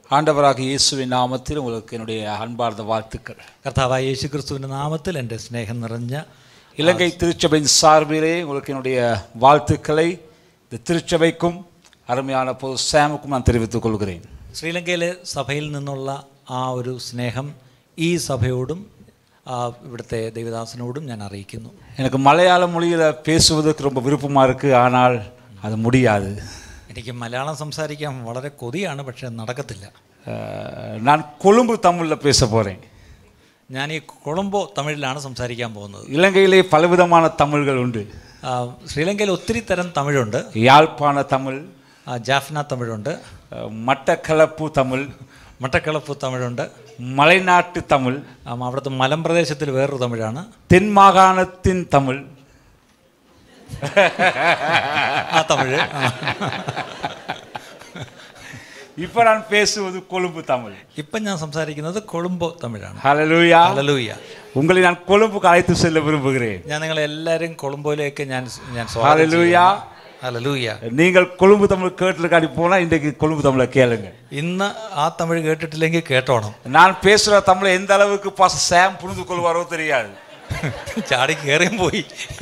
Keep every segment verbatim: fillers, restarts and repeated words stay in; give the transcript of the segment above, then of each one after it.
ஆண்டவராக இயேசுவின் நாமத்தில் உங்களுக்கு என்னுடைய அன்பார்ந்த வாழ்த்துக்கள். கர்த்தாவாகிய இயேசு கிறிஸ்துவின் நாமத்தில் என்ற ஸ்நேகம் நிறைஞ்ச இலங்கை திருச்சபையின் சார்பிலே உங்களுக்கு என்னுடைய வாழ்த்துக்களை இந்த திருச்சபைக்கும் അരുമயான പൊതു സാമുക്കും ഞാൻ தெரிவித்துக் கொள்கிறேன். ശ്രീലങ്കയിലെ സഭയിൽ നിന്നുള്ള ആ ഒരു സ്നേഹം ഈ സഭയോടും ഇവിടുത്തെ ദൈവദാസനോടും ഞാൻ അറിയിക്കുന്നു. எனக்கு மலையாள மொழியில் பேசுவதற்கு ரொம்ப விருப்பமா இருக்கு, ஆனால் அது முடியாது. എനിക്ക് മലയാളം സംസാരിക്കാൻ വളരെ കൊതിയാണ്, പക്ഷെ നടക്കത്തില്ല. நான் கொழும்பு தமிழில் பேச போகிறேன். ഞാൻ ഈ കൊളംബോ തമിഴിലാണ് സംസാരിക്കാൻ പോകുന്നത്. இலங்கையிலே பலவிதமான தமிழ்கள் உண்டு. ശ്രീലങ്കയിൽ ഒത്തിരി തരം തമിഴുണ്ട്. யாழ்ப்பாண தமிழ், ജാഫ്ന തമിഴുണ്ട്, മട്ടക്കളപ്പു തമിഴ്, മട്ടക്കളപ്പു തമിഴുണ്ട്, മലനാട്ട് തമിഴ്, അവിടുത്തെ മലമ്പ്രദേശത്തിൽ വേറൊരു തമിഴാണ്, തെന്മാകാണത്തിൻ തമിഴ്, ആ തമിഴ്. இப்போ நான் பேசுவது கொழும்பு தமிழ். இப்போ நான் സംസാരിക്കുന്നത് കൊളംബോ തമിഴാണ്. Hallelujah, hallelujah. உங்களை நான் கொழும்புக்கு அழைத்து செல்ல விரும்புகிறேன். ഞാൻ നിങ്ങളെ എല്ലാവരും കൊളംബോയിലേക്ക് ഞാൻ ഞാൻ സ്വാഗതം ചെയ്യുന്നു. ഹല്ലേലൂയ. நீங்கள் கொழும்பு தமிழ் கேட்டிருக்காடி போனா இன்றைக்கு கொழும்பு தமிழை கேளுங்க. ഇന്ന് ആ തമിഴ് കേട്ടിട്ടില്ലെങ്കിൽ കേട്ടോണം. நான் பேசுற தமிழை எந்த அளவுக்கு பாஸ் சாம் புரிந்து கொள்வாரோ தெரியாது. ചാടി കയറിയും പോയി.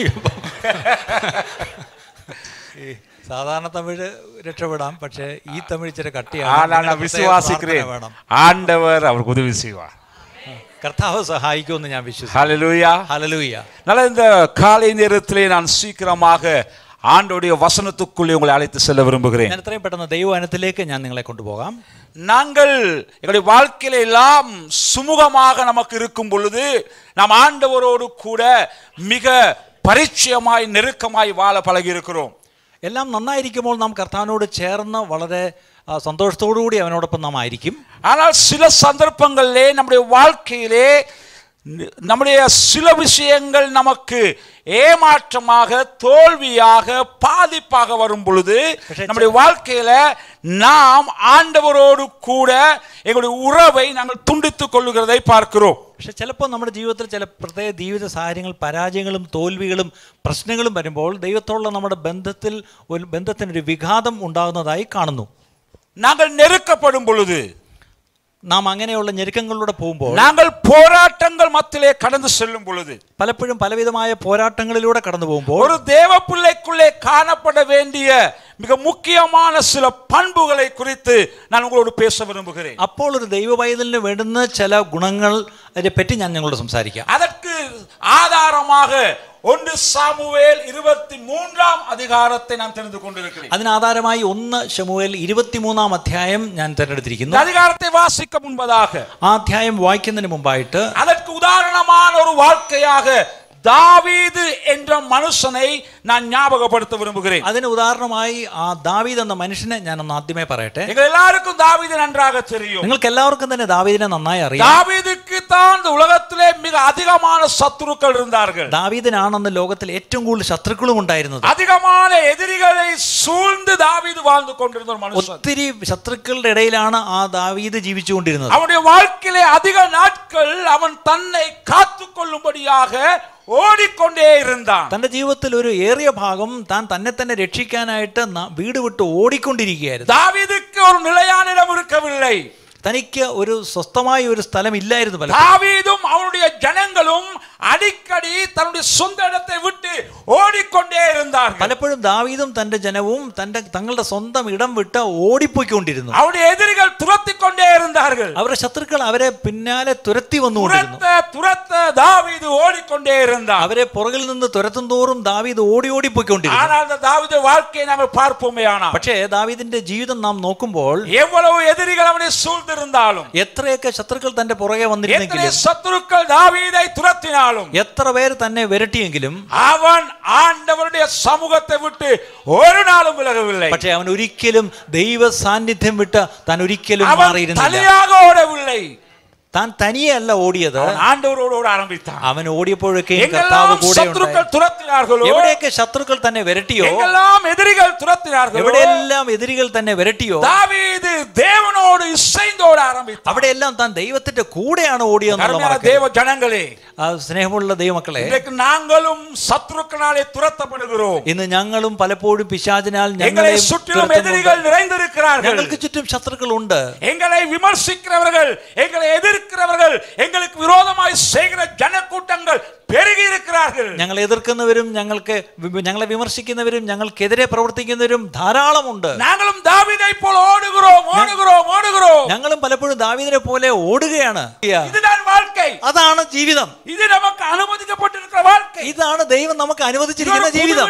സാധാരണ തമിഴ് രക്ഷപ്പെടാം, പക്ഷേ ഈ തമിഴ് ഇച്ചിരി കട്ടിയാണ്. വിശ്വാസിக்கிறேன் ஆண்டவர் அவருக்கு உதவி செய்வார். கர்த்தாவை சகாயிக்கும்னு ഞാൻ വിശ്വസിക്കുന്നു. ஹல்லேலூயா, ஹல்லேலூயா. நல்ல இந்த காலை நேரத்திலே நான் சீக்கிரமாக ஆண்டவருடைய வசனத்துக்குள்ளே உங்களை அழைத்து செல்ல விரும்புகிறேன். ഞാൻ എത്രയും പെട്ടെന്ന് ദൈവവചനത്തിലേക്ക് ഞാൻ നിങ്ങളെ കൊണ്ടുപോകാം. நாங்கள் எங்களுடைய வாழ்க்கையில எல்லாம் சுமூகமாக நமக்கு இருக்கும் பொழுது நாம் ஆண்டவரோடு கூட மிக பரிச்சயமாய் நெருக்கமாய் வாழ பழகி இருக்கிறோம். എല്ലാം നന്നായിരിക്കുമ്പോൾ നാം കർത്താവിനോട് ചേർന്ന് വളരെ സന്തോഷത്തോടുകൂടി അവനോടൊപ്പം നാം ആയിരിക്കും. ஆனால் சில சந்தர்ப்பங்களிலே நம்முடைய வாழ்க்கையிலே நம்முடைய சில விஷயங்கள் நமக்கு ஏமாற்றமாக, தோல்வியாக, பாதிப்பாக வரும் பொழுது நம்முடைய வாழ்க்கையில நாம் ஆண்டவரோடு கூட எங்களுடைய உறவை நாங்கள் துண்டித்துக் கொள்ளுகிறதை பார்க்கிறோம். പക്ഷെ ചിലപ്പോൾ നമ്മുടെ ജീവിതത്തിൽ ചില പ്രത്യേക ജീവിത സാഹചര്യങ്ങൾ, പരാജയങ്ങളും തോൽവികളും പ്രശ്നങ്ങളും വരുമ്പോൾ ദൈവത്തോടുള്ള നമ്മുടെ ബന്ധത്തിൽ ഒരു ബന്ധത്തിനൊരു വിഘാതം ഉണ്ടാകുന്നതായി കാണുന്നു. நாங்கள் நெருக்கப்படும் பொழுது, നാം അങ്ങനെയുള്ള ഞെരുക്കങ്ങളിലൂടെ പോകുമ്പോൾ, நாங்கள் போராட்டங்கள் மத்தியிலே கடந்து செல்லும் பொழுது, പലപ്പോഴും പലവിധമായ പോരാട്ടങ്ങളിലൂടെ കടന്നു പോകുമ്പോൾ ஒரு தேவ பிள்ளைக்குள்ளே காணப்பட வேண்டிய மிக முக்கியமான சில பண்புகளை குறித்து நான் உங்களோடு பேச விரும்புகிறேன். അപ്പോൾ ഒരു ദൈവ പൈതലിന് വേണ്ടുന്ന ചില ഗുണങ്ങൾ അതിനെ പറ്റി ഞാൻ നിങ്ങളോട് സംസാരിക്കാം. அதற்கு ஆதாரமாக ஒன்று சாமுவேல் இருபத்தி மூன்றாம் அதிகாரத்தை நான் தெரிந்து கொண்டிருக்கிறேன். അതിന് ആധാരമായി ഒന്ന് ശമൂവേൽ ഇരുപത്തിമൂന്നാം അധ്യായം ഞാൻ തിരഞ്ഞെടുത്തിരിക്കുന്നു. அதிகாரத்தை வாசிக்க முன்பதாக, ആ അധ്യായം വായിക്കുന്നതിന് മുമ്പായിട്ട് அதற்கு உதாரணமான ஒரு வாழ்க்கையாக தாவீது என்ற மனுஷனை நான் ஞாபகப்படுத்த விரும்புகிறேன். അതിന് ഉദാഹരണമായി ആ ദാവീദ് എന്ന മനുഷ്യനെ ഞാൻ ഒന്ന് ആദ്യമേ പറയട്ടെ. எங்கள் எல்லாருக்கும் தாவீது நன்றாக தெரியும். നിങ്ങൾക്ക് എല്ലാവർക്കും തന്നെ ദാവീദിനെ നന്നായി അറിയാം. தாவீதுக்கு தான் இந்த உலகத்திலே மிக அதிகமான சத்துருக்கள் இருந்தார்கள். ദാവീദിനാണെന്ന് ലോകത്തിൽ ഏറ്റവും കൂടുതൽ ശത്രുക്കളും ഉണ്ടായിരുന്നത്. அதிகமான எதிரிகளை சூழ்ந்து தாவீது வாழ்ந்து கொண்டிருந்த ஒரு மனுஷன். ഒത്തിരി ശത്രുക്കളുടെ ഇടയിലാണ് ആ ദാവീദ് ജീവിച്ചുകൊണ്ടിരുന്നത്. அவனுடைய வாழ்க்கையிலே அதிக நாட்கள் அவன் தன்னை காத்துக் கொள்ளும்படியாக ഓടിക്കൊണ്ടേ இருந்தான். തന്റെ ജീവിതത്തിൽ ഒരു ഏറിയ ഭാഗം താൻ തന്നെ തന്നെ രക്ഷിക്കാനായിട്ട് വീട് വിട്ട് ഓടിക്കൊണ്ടിരിക്കുകയായിരുന്നു. தாவீதுக்கு ஒரு நிலையான இடம் இருக்கவில்லை. തനിക്ക് ഒരു സ്വസ്ഥമായ ഒരു സ്ഥലം ഇല്ലായിരുന്നു. தாவீதும் அவனுடைய ஜனங்களும் அடிக்கடி தன்னுடைய சொந்த இடத்தை விட்டு ஓடிக்கொண்டே இருந்தார்கள். പലപ്പോഴും ദാവീദും തന്റെ ജനവും തന്റെ തങ്ങളുടെ സ്വന്തം ഇടം വിട്ട് ഓടിപ്പോയിക്കൊണ്ടിരുന്നു. அவருடைய எதிரிகள் துரத்திக்கொண்டே இருந்தார்கள். അവരുടെ ശത്രുക്കൾ അവരെ പിന്നാലെ തുരത്തി വന്നുകൊണ്ടിരുന്നു. துரத்த தாவீது ஓடிக்கொண்டே இருந்தான். അവരെ പുറകിൽ നിന്ന് തുരത്തും തോറും ദാവീദ് ഓടി ഓടിപ്പോയിക്കൊണ്ടിരുന്നു. ஆனால் அந்த தாவீது வாழ்க்கையை நாம பார்ப்போமே ஆனால், പക്ഷേ ദാവീദിന്റെ ജീവിതം നാം നോക്കുമ്പോൾ எவ்வளவு எதிரிகள் அவனை சூழ்ந்து இருந்தாலும், എത്രയൊക്കെ ശത്രുക്കൾ തന്റെ പുറകെ വന്നിരുന്നെങ്കിലും, சத்துருக்கள் தாவீதை துரத்தினாலும், എത്ര പേര് തന്നെ വിരട്ടിയെങ്കിലും அவன் ஆண்டவருடைய சமூகத்தை விட்டு ஒரு நாளும் விலகவில்லை. പക്ഷേ അവൻ ഒരിക്കലും ദൈവ സാന്നിധ്യം വിട്ട് താൻ ഒരിക്കലും മാറിയിരുന്നില്ല. தனியாக ஓடவில்லை. താൻ തനിയല്ല ഓടിയത്, ആണ്ടവരോട് ആരംഭിത്താൻ. അവൻ ഓടിയപ്പോഴൊക്കെ കർത്താവ് കൂടെ ഉണ്ടായി. എവിടെയൊക്കെ ശത്രുക്കൾ തന്നെ വിരട്ടിയോ, എവിടെയെല്ലാം എതിരികൾ തന്നെ വിരട്ടിയോ, ദാവീദ് ദേവനോട് ഇസൈന്തോട് ആരംഭിച്ചു. അവിടെയെല്ലാം താൻ ദൈവത്തിന്റെ കൂടെയാണ് ഓടിയെന്നുള്ള ദേവജനങ്ങളെ, സ്നേഹമുള്ള ദൈവമക്കളെ, ഞങ്ങളും ശത്രുക്കളാലെ തുരത്തപ്പെടുகிறோம். ഇന്ന് ഞങ്ങളും പലപ്പോഴും പിശാചിനാൽ ഞങ്ങളെ ചുറ്റും എതിരികൾ നിറഞ്ഞിരിக்கிறார்கள். ഞങ്ങൾക്ക് ചുറ്റും ശത്രുക്കളുണ്ട്. എങ്ങളെ വിമർശിക്കുന്നവர்கள், എങ്ങളെ എതിർക്കുന്നവர்கள், എങ്ങൾക്ക് വിരോധമായി ചെയ്യുന്ന ജനക്കൂട്ടങ്ങൾ പെരുകിയിരിக்கிறார்கள். ഞങ്ങളെ എതിർക്കുന്നവരും ഞങ്ങൾക്ക് ഞങ്ങളെ വിമർശിക്കുന്നവരും ഞങ്ങൾക്കെതിരെ പ്രവർത്തിക്കുന്നവരും ധാരാളമുണ്ട്. ഞങ്ങളും ദാവീദை போல ഓടുகிறோம் ഓടുகிறோം ഓടുகிறோം. ഞങ്ങളും പലപ്പോഴും ദാവീദിനെ പോലെ ഓടുകയാണ്. ഇതാണ് வாழ்க்கை, അതാണ് ജീവിതം. ഇത് നമുക്ക് അനുവദിക്കപ്പെട്ടിരിക്കുന്ന வாழ்க்கை, ഇതാണ് ദൈവം നമുക്ക് അനുവദിച്ചിരിക്കുന്ന ജീവിതം.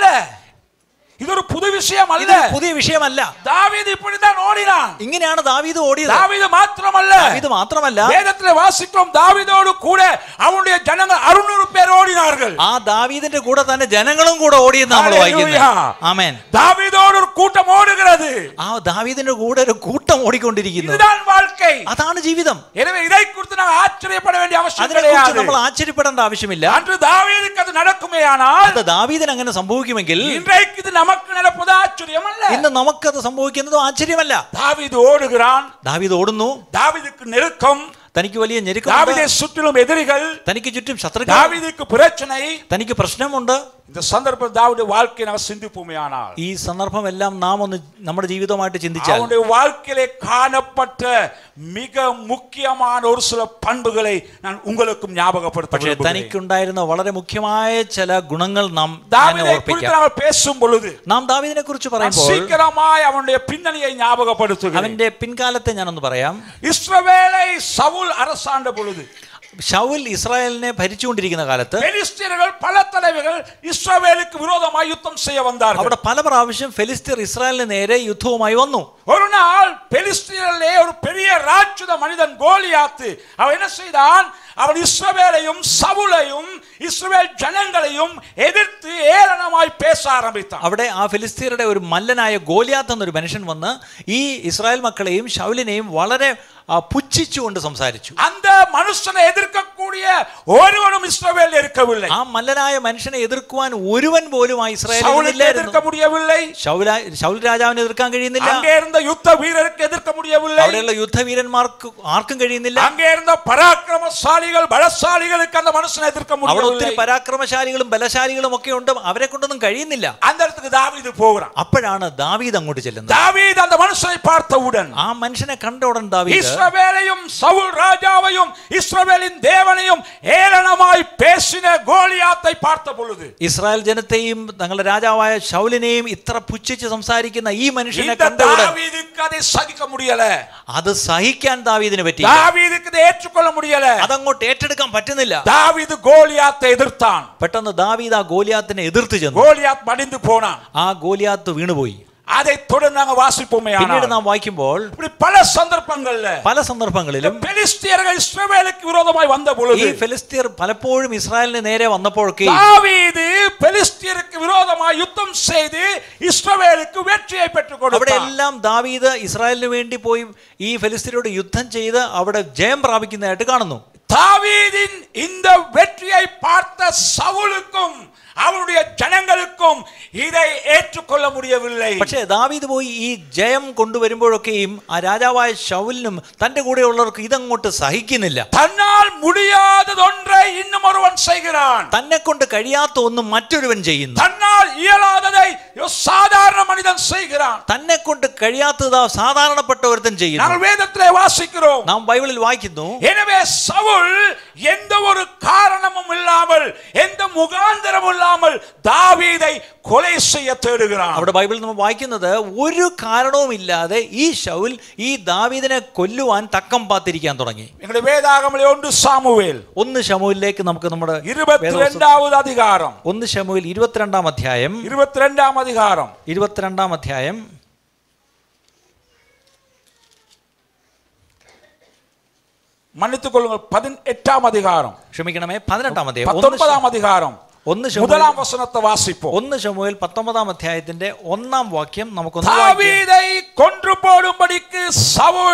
ഇതൊരു പുതിയ വിഷയമല്ല, പുതിയ വിഷയമല്ല. ദാവീദ് ഇപ്പോഴാണ് ഓടിനാൻ. ഇങ്ങനെയാണ് ദാവീദ് ഓടിയത്. ദാവീദ് മാത്രമല്ല, ദാവീദ് മാത്രമല്ല, വേദത്തിലെ വാസിക്കും ദാവീദോട് കൂടെ അവന്റെ ജനങ്ങൾ അറുന്നൂറ് പേർ ഓടിനാர்கள். ആ ദാവീദിന്റെ കൂടെ തന്നെ ജനങ്ങളും കൂടെ ഓടിയെന്ന് നമ്മൾ വായിക്കുന്നു. ആമേൻ. ദാവീദോട് ഒരു കൂട്ടം ഓടുகிறது. ആ ദാവീദിന്റെ കൂടെ ഒരു കൂട്ടം ഓടിക്കൊണ്ടിരിക്കുന്നു. ഇതാണ് வாழ்க்கை, അതാണ് ജീവിതം. எனவே இதைக்குறித்து நாம் ஆச்சரியப்பட வேண்டிய அவசியம் கிடையாது. അതിനെക്കുറിച്ച് നമ്മൾ ആശ്ചര്യപ്പെടേണ്ട ആവശ്യമില്ല. അன்று ദാവീദിന് അത് നടക്കുമേയാനാൽ, അത് ദാവീദിന് അങ്ങനെ സംഭവിക്കുമെങ്കിൽ ഇன்றைக்கு ഇത് നമുക്ക് നടപ്പത് ആശ്ചര്യമല്ല. ഇന്ന് നമുക്കത് സംഭവിക്കുന്നത് ആശ്ചര്യമല്ല. ദാവീദ് ഓടുகிறாൻ, ദാവീദ് ഓടുന്നു. ദാവീദിക്ക് നെരുക്കം, തനിക്ക് വലിയ ഞെരുക്കം, ദാവീദിനെ ചുറ്റിലും എതിരികൾ, തനിക്ക് ചുറ്റും ശത്രുക്കൾ, ദാവീദിക്ക് പ്രശ്നം, തനിക്ക് പ്രശ്നമുണ്ട്. இந்த சந்தர்ப்பம் தாவீது வாழ்க்கையை நாம் சிந்திப்போமேயானால், ഈ സന്ദർഭം എല്ലാം നാം ഒന്ന് നമ്മുടെ ജീവിതമായിട്ട് ചിന്തിച്ചാൽ, அவனுடைய வாழ்க்கையிலே காணப்பட்ட மிக முக்கியமான ஒரு சில பண்புகளை நான் உங்களுக்கும் ஞாபகப்படுத்த വിടുന്നു. തനിക്കുണ്ടായിരുന്ന വളരെ മുഖ്യമായ ചില ഗുണങ്ങൾ നാം ദാവീദിനെക്കുറിച്ച് பேசும் பொழுது, നാം ദാവീദിനെ കുറിച്ച് പറയുമ്പോൾ சீக்கிரமாய் அவனுடைய பின்னணியை ஞாபகப்படுத்துகிறேன். അവന്റെ പിൻകാലത്തെ ഞാനൊന്ന് പറയാം. ഇസ്രായേலை സൗൽ அரசாண்ட பொழுது, ശൗൽ ഇസ്രായേലിനെ ഭരിച്ചുകൊണ്ടിരിക്കുന്ന കാലത്ത് ഫെലിസ്തീനുകൾ പല തലവകൾ ഇസ്രായേലുക്ക് വിരോധമായി യുദ്ധം ചെയ്യ വന്നാர்கள். അവിടെ പല പ്രാവശ്യം ഫെലിസ്തീർ ഇസ്രായേലിന് നേരെ യുദ്ധവുമായി വന്നു. ഒരു നാൾ ഫെലിസ്തീനിലെ ഒരു பெரிய ராட்சத மனிதன் கோலியாத், அவன் என்ன செய்தான், அவன் இஸ்ரவேலையும் சவுலையும் இஸ்ரவேல் ஜனங்களையும் எதிர்த்து ஏளனமாய் பேச ஆரம்பித்தான். അവിടെ ആ ഫെലിസ്തീരുടെ ഒരു മല്ലനായ ഗോലിയാത്ത് എന്നൊരു മനുഷ്യൻ വന്ന് ഈ ഇസ്രായേൽ മക്കളെയും ശൗലിനെയും വളരെ പുച്ഛിച്ചുകൊണ്ട് സംസാരിച്ചു. அந்த மனுஷனை எதிர்க்கக்கூடிய ஒருவனும் இஸ்ரவேலில் இருக்கவில்லை. ആ മല്ലനായ മനുഷ്യനെ എതിർക്കുവാൻ ഒരുവൻ പോലും ആ ഇസ്രായേലിൽ എതിർக்க முடியவில்லை. ശൗൽ രാജാവിനെ എതിർക്കാൻ കഴിയുന്നില്ല. அங்கே இருந்த யுத்த வீரருக்கு எதிர்க்க முடியவில்லை. അവിടെയുള്ള യുദ്ധവീരന്മാർക്ക് ആർക്കും കഴിയുന്നില്ല. அங்கே இருந்த பராக்கிரமசாலிகள் பலசாலிகளுக்கு அந்த மனுஷனை எதிர்க்க முடியவில்லை. അവിടെ ഒത്തിരി പരാക്രമശാലികളും ബലശാലികളും ഒക്കെ ഉണ്ട്, അവരെ കൊണ്ടൊന്നും കഴിയുന്നില്ല. அந்த இடத்துக்கு தாவீது போகிறான். അപ്പോഴാണ് ദാവീദ് അങ്ങോട്ട് ചെല്ലുന്നത്. தாவீது அந்த மனுஷனை பார்த்தவுடன், ആ മനുഷ്യനെ കണ്ട ഉടൻ ദാവീദ് இஸ்ரவேலையும் சவுல் ராஜாவையும் இஸ்ரவேலின் தேவனையும் ஏளனமாய் பேசின கோலியாத்தை பார்த்த பொழுது, ഇസ്രായേൽ ജനത്തെയും തങ്ങളുടെ രാജാവായ ശൗലിനെയും ഇത്ര പുച്ഛിച്ച് സംസാരിക്കുന്ന ഈ മനുഷ്യനെ കണ്ട ഉടൻ ദാവീദിക്ക് അത് സഹിക്ക முடியல. അത് സഹിക്കാൻ ദാവീദിന് പറ്റി. ദാവീദിക്ക് അത് ഏറ്റുകൊള്ള முடியல. അതങ്ങോട്ട് ഏറ്റെടുക്കാൻ പറ്റുന്നില്ല. ദാവീദ് ഗോലിയാത്തെ എതിർത്താൻ. പെട്ടെന്ന് ദാവീദ് ആ ഗോലിയാത്തിനെ എതിർത്ത് ചെന്നു. ഗോലിയാത്ത് മടിந்து പോനാൻ. ആ ഗോലിയാത്ത് വീണുപോയി. அதை தொடர்ந்து நாங்க வாசிப்போமே. പിന്നീട് നാം വായിക്കുമ്പോൾ இப்படி பல சந்தர்ப்பங்கள்ல പല സന്ദർഭങ്ങളിലും ഫെലിസ്തീയர்கள் ഇസ്രായേലിക്ക് വിരോധമായി വന്ന പൊழுது, ഈ ഫെലിസ്തീയർ പലപ്പോഴും ഇസ്രായേലിന് നേരെ വന്നപ്പോഴൊക്കെ ദാവീദ് ഫെലിസ്തീയർക്ക് വിരോധമായി യുദ്ധം ചെയ്ത് ഇസ്രായേലിക്ക് വെற்றியை பெற்றுக் കൊടുത്തു. അവിടെ എല്ലാം ദാവീദ് ഇസ്രായേലിന് വേണ്ടി പോയി ഈ ഫെലിസ്തീയരോട് യുദ്ധം ചെയ്ത് അവിടെ ജയം പ്രാപിക്കുന്നതായിട്ട് കാണുന്നു. ദാവീദിൻ இந்த வெற்றியை பார்த்த சவுலுக்கும் அவனுடைய ஜனங்களுக்கும் இதை ஏற்றுக்கொள்ள முடியவில்லை. പക്ഷേ ദാവീദ് പോയി ഈ ജയം കൊണ്ടുവരുമ്പോഴൊക്കെയും ആ രാജാവായ ശൗലിനും തന്റെ കൂടെയുള്ളവർക്ക് ഇതങ്ങോട്ട് സഹിക്കുന്നില്ല. തന്നാൽ முடியாததொன்றை இன்னும் ஒருவன் செய்கிறான். തന്നെ കൊണ്ട് കഴിയാത്ത ഒന്നും മറ്റൊരുവൻ ചെയ്യുന്നു. തന്നാൽ ഇയലാതதை സാധാരണ മനുഷ്യൻ ചെയ്യുகிறான். തന്നെ കൊണ്ട് കഴിയാത്തത് സാധാരണപ്പെട്ട ഒരുത്തൻ ചെയ്യുന്നു. നാം വേദത്തിലെ വാസിக்கிறோம். നാം ബൈബിളിൽ വായിക്കുന്നു. எனவே சவுல் எந்த ஒரு காரணமும் இல்லாமல் எந்த முகாந்திரமும் இல்லாமல் தாவீதை கொலை செய்ய தேடுகிறான். അവിടെ ബൈബിളിൽ നമ്മൾ വായിക്കുന്നത് ഒരു കാരണവുമില്ലാതെ ഈ ശൗൽ ഈ ദാവീദിനെ കൊല്ലുവാൻ തക്കം പാത്തിരിക്കാൻ തുടങ്ങി. നിങ്ങളുടെ വേദാഗമത്തിലെ ഒന്ന് ശമൂവേൽ ഒന്ന് ശമൂവേലിലേക്ക് നമുക്ക് നമ്മുടെ ഇരുപത്തിരണ്ടാമത് അധികാരം ഒന്ന് ശമൂവേൽ ഇരുപത്തിരണ്ടാം അധ്യായം ഇരുപത്തിരണ്ടാം അധികാരം ഇരുപത്തിരണ്ടാം അധ്യായം മன்னித்துக் கொள்ளுங்கள் പതിനെട്ടാം അധികാരം ക്ഷമിക്കണമേ പതിനെട്ടാം അധ്യായം പത്തൊമ്പതാം അധികാരം ഒന്ന് முதலாம் வசனத்தை வாசிப்போம். ഒന്ന് ശമൂവേൽ പത്തൊമ്പതാം അധ്യായത്തിന്റെ ഒന്നാം വാക്യം നമുക്കൊന്ന് ദാവീദை கொன்று போடும்படிக்கு சவுல்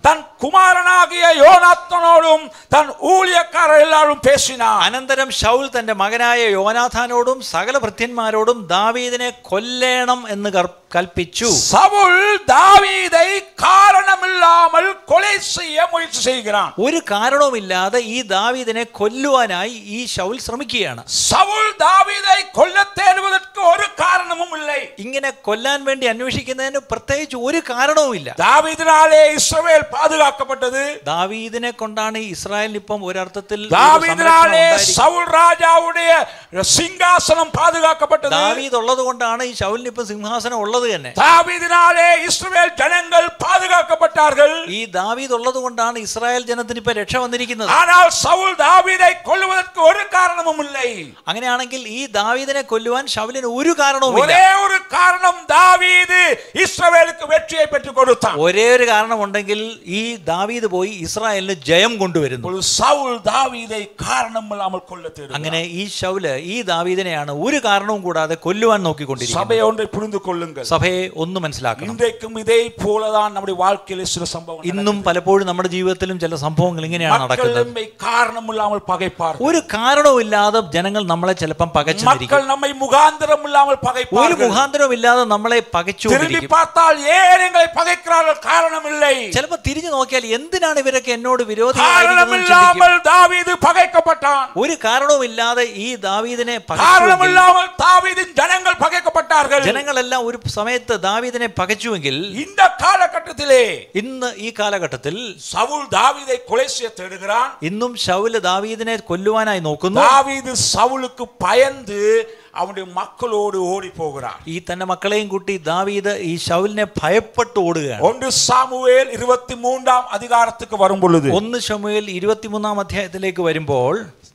தன் குமாரனாகிய யோனாத்தானோடும் தன் ஊழியக்காரர் எல்லாரும் பேசினார். അനന്തരം ശൗൽ തന്റെ മകനായ യോനാഥാനോടും സകല ഭൃത്യന്മാരോടും ദാവീദിനെ കൊല്ലേണം എന്ന് കൽപ്പിച്ചു. சவுல் தாவீதை காரணமில்லாமல் கொலை செய்ய முயற்சி செய்கிறான். ഒരു കാരണവുമില്ലാതെ ഈ ദാവീദിനെ കൊല്ലുവാനായി ഈ ശൗൽ ശ്രമിക്കുകയാണ്. சவுல் தாவீதை கொல்ல தேடுவதற்கு ஒரு காரணமும் இல்லை. ഇങ്ങനെ കൊല്ലാൻ വേണ്ടി അന്വേഷിക്കുന്നതിന് പ്രത്യേകിച്ച് ഒരു കാരണവുമില്ല. தாவீதினாலே ഇസ്രായേൽ പാതുകാക്കപ്പെട്ടത്. ദാവീദിനെ കൊണ്ടാണ് ഇസ്രായേലിന് ഇപ്പം ഒരർത്ഥത്തിൽ தாவீதினாலே சவுல் ராஜாவுடைய സിംഹാസനം പാതുകാക്കപ്പെട്ടത്. ദാവീദ് ഉള്ളത് കൊണ്ടാണ് ഈ ശൗലിന് ഇപ്പം സിംഹാസനം ഉള്ളത് തന്നെ. தாவீதினாலே ഇസ്രായേൽ ജനങ്ങൾ പാതുകാക്കപ്പെട്ടാர்கள். ഈ ദാവീദ് ഉള്ളത് കൊണ്ടാണ് ഇസ്രായേൽ ജനത്തിന് ഇപ്പൊ രക്ഷ വന്നിരിക്കുന്നത്. ஆனால் சவுல் தாவீதை கொல்லுவதற்கு ஒரு காரணமும் இல்லை. അങ്ങനെയാണെങ്കിൽ ഈ ദാവീദിനെ കൊല്ലുവാൻ ശൗലിന് ഒരു കാരണവുമില്ല. ഒരേ ഒരു കാരണം, ദാവീദ് ഇസ്രായേലിന് വെற்றியை பெற்றுக் கொடுத்தான். ഒരേ ഒരു കാരണം ഉണ്ടെങ്കിൽ ഈ ദാവീദ് പോയി ഇസ്രായേലിന് ജയം കൊണ്ടുവരുന്നു. സൗൽ ദാവീദை കാരണമില്ലാமல் കൊല്ല തേടുന്നു. അങ്ങനെ ഈ ശൗല് ഈ ദാവീദിനെയാണ് ഒരു കാരണവും കൂടാതെ കൊല്ലുവാൻ നോക്കിക്കൊണ്ടിരിക്കുന്നത്. സഭയെ ഒന്നേ പുരിந்து കൊള്ളുங்கள். സഭയെ ഒന്ന് മനസ്സിലാക്കണം. ഇന്നേക്കും ഇതേ പോലെதான் നമ്മുടെ வாழ்க்கையில சில സംഭവങ്ങൾ. ഇന്നും പലപ്പോഴും നമ്മുടെ ജീവിതത്തിലും ചില സംഭവങ്ങൾ ഇങ്ങനെയാണ് നടക്കുന്നത്. കാരണമില്ലാமல் പകൈപ്പാർ. ഒരു കാരണവുമില്ലാതെ ജനങ്ങൾ നമ്മളെ ചിലപ്പം പകച്ചുകൊണ്ടിരിക്കും. മക്കൾ നമ്മെ മുഖാന്തരമില്ലാமல் പകൈപ്പാർ. ഒരു മുഖാന്തരമില്ലാതെ നമ്മളെ പകച്ചുകൊണ്ടിരിക്കും. திரும்பி பார்த்தால் ஏன் எங்களை பகைக்கிறார்கள்? காரணமில்லை. ചിലപ്പോൾ തിരിഞ്ഞു നോക്കിയാൽ എന്തിനാണ് ഇവരൊക്കെ എന്നോട് വിരോധിയായിരിക്കുന്നത്? ദാവീദ് പകൈക്കപ്പെട്ടാൻ. ഒരു കാരണവുമില്ലാതെ ഈ ദാവീദിനെ കാരണമില്ലാமல் ദാവീദിൻ ജനങ്ങൾ പകൈക്കപ്പെട്ടാர்கள். ജനങ്ങളെല്ലാം ഒരു സമയത്ത് ദാവീദിനെ പകച്ചുവെങ്കിൽ இந்த കാലഘട്ടത്തിലെ ഇന്ന് ഈ കാലഘട്ടത്തിൽ സൗൽ ദാവീദை കൊலை செய்ய தேடுகிறான். ഇന്നും ശൗല് ദാവീദിനെ കൊല്ലുവാനായി നോക്കുന്നു. ദാവീദ് സൗലുക്ക് ഭയന്ന് അവന്റെ മക്കളോട് ഓടി പോകുകയാണ്. ഈ തന്റെ മക്കളെയും കൂട്ടി ദാവീദ് ഈ ശൗലിനെ ഭയപ്പെട്ട് ഓടുകയാണ്. ഒന്ന് സാമുവേൽ ഇരുപത്തിമൂന്നാം അധികാരത്തിലേക്ക് വരുമ്പോൾ ഒന്ന് ശമൂവേൽ ഇരുപത്തിമൂന്നാം അധ്യായത്തിലേക്ക് വരുമ്പോൾ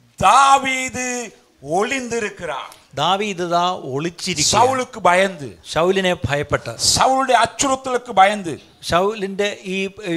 ദാവീദ് ഒളിந்திருக்கிறார். ദാവീദ് ദാ ഒളിച്ചിരിക്കുന്നു. സൗലുക്ക് ഭയന്ന്, ശൗലിനെ ഭയപ്പെട്ട്, സൗലുടെ അച്ചുറുത്തലുക്ക് ഭയന്ന്, ശൗലിന്റെ ഈ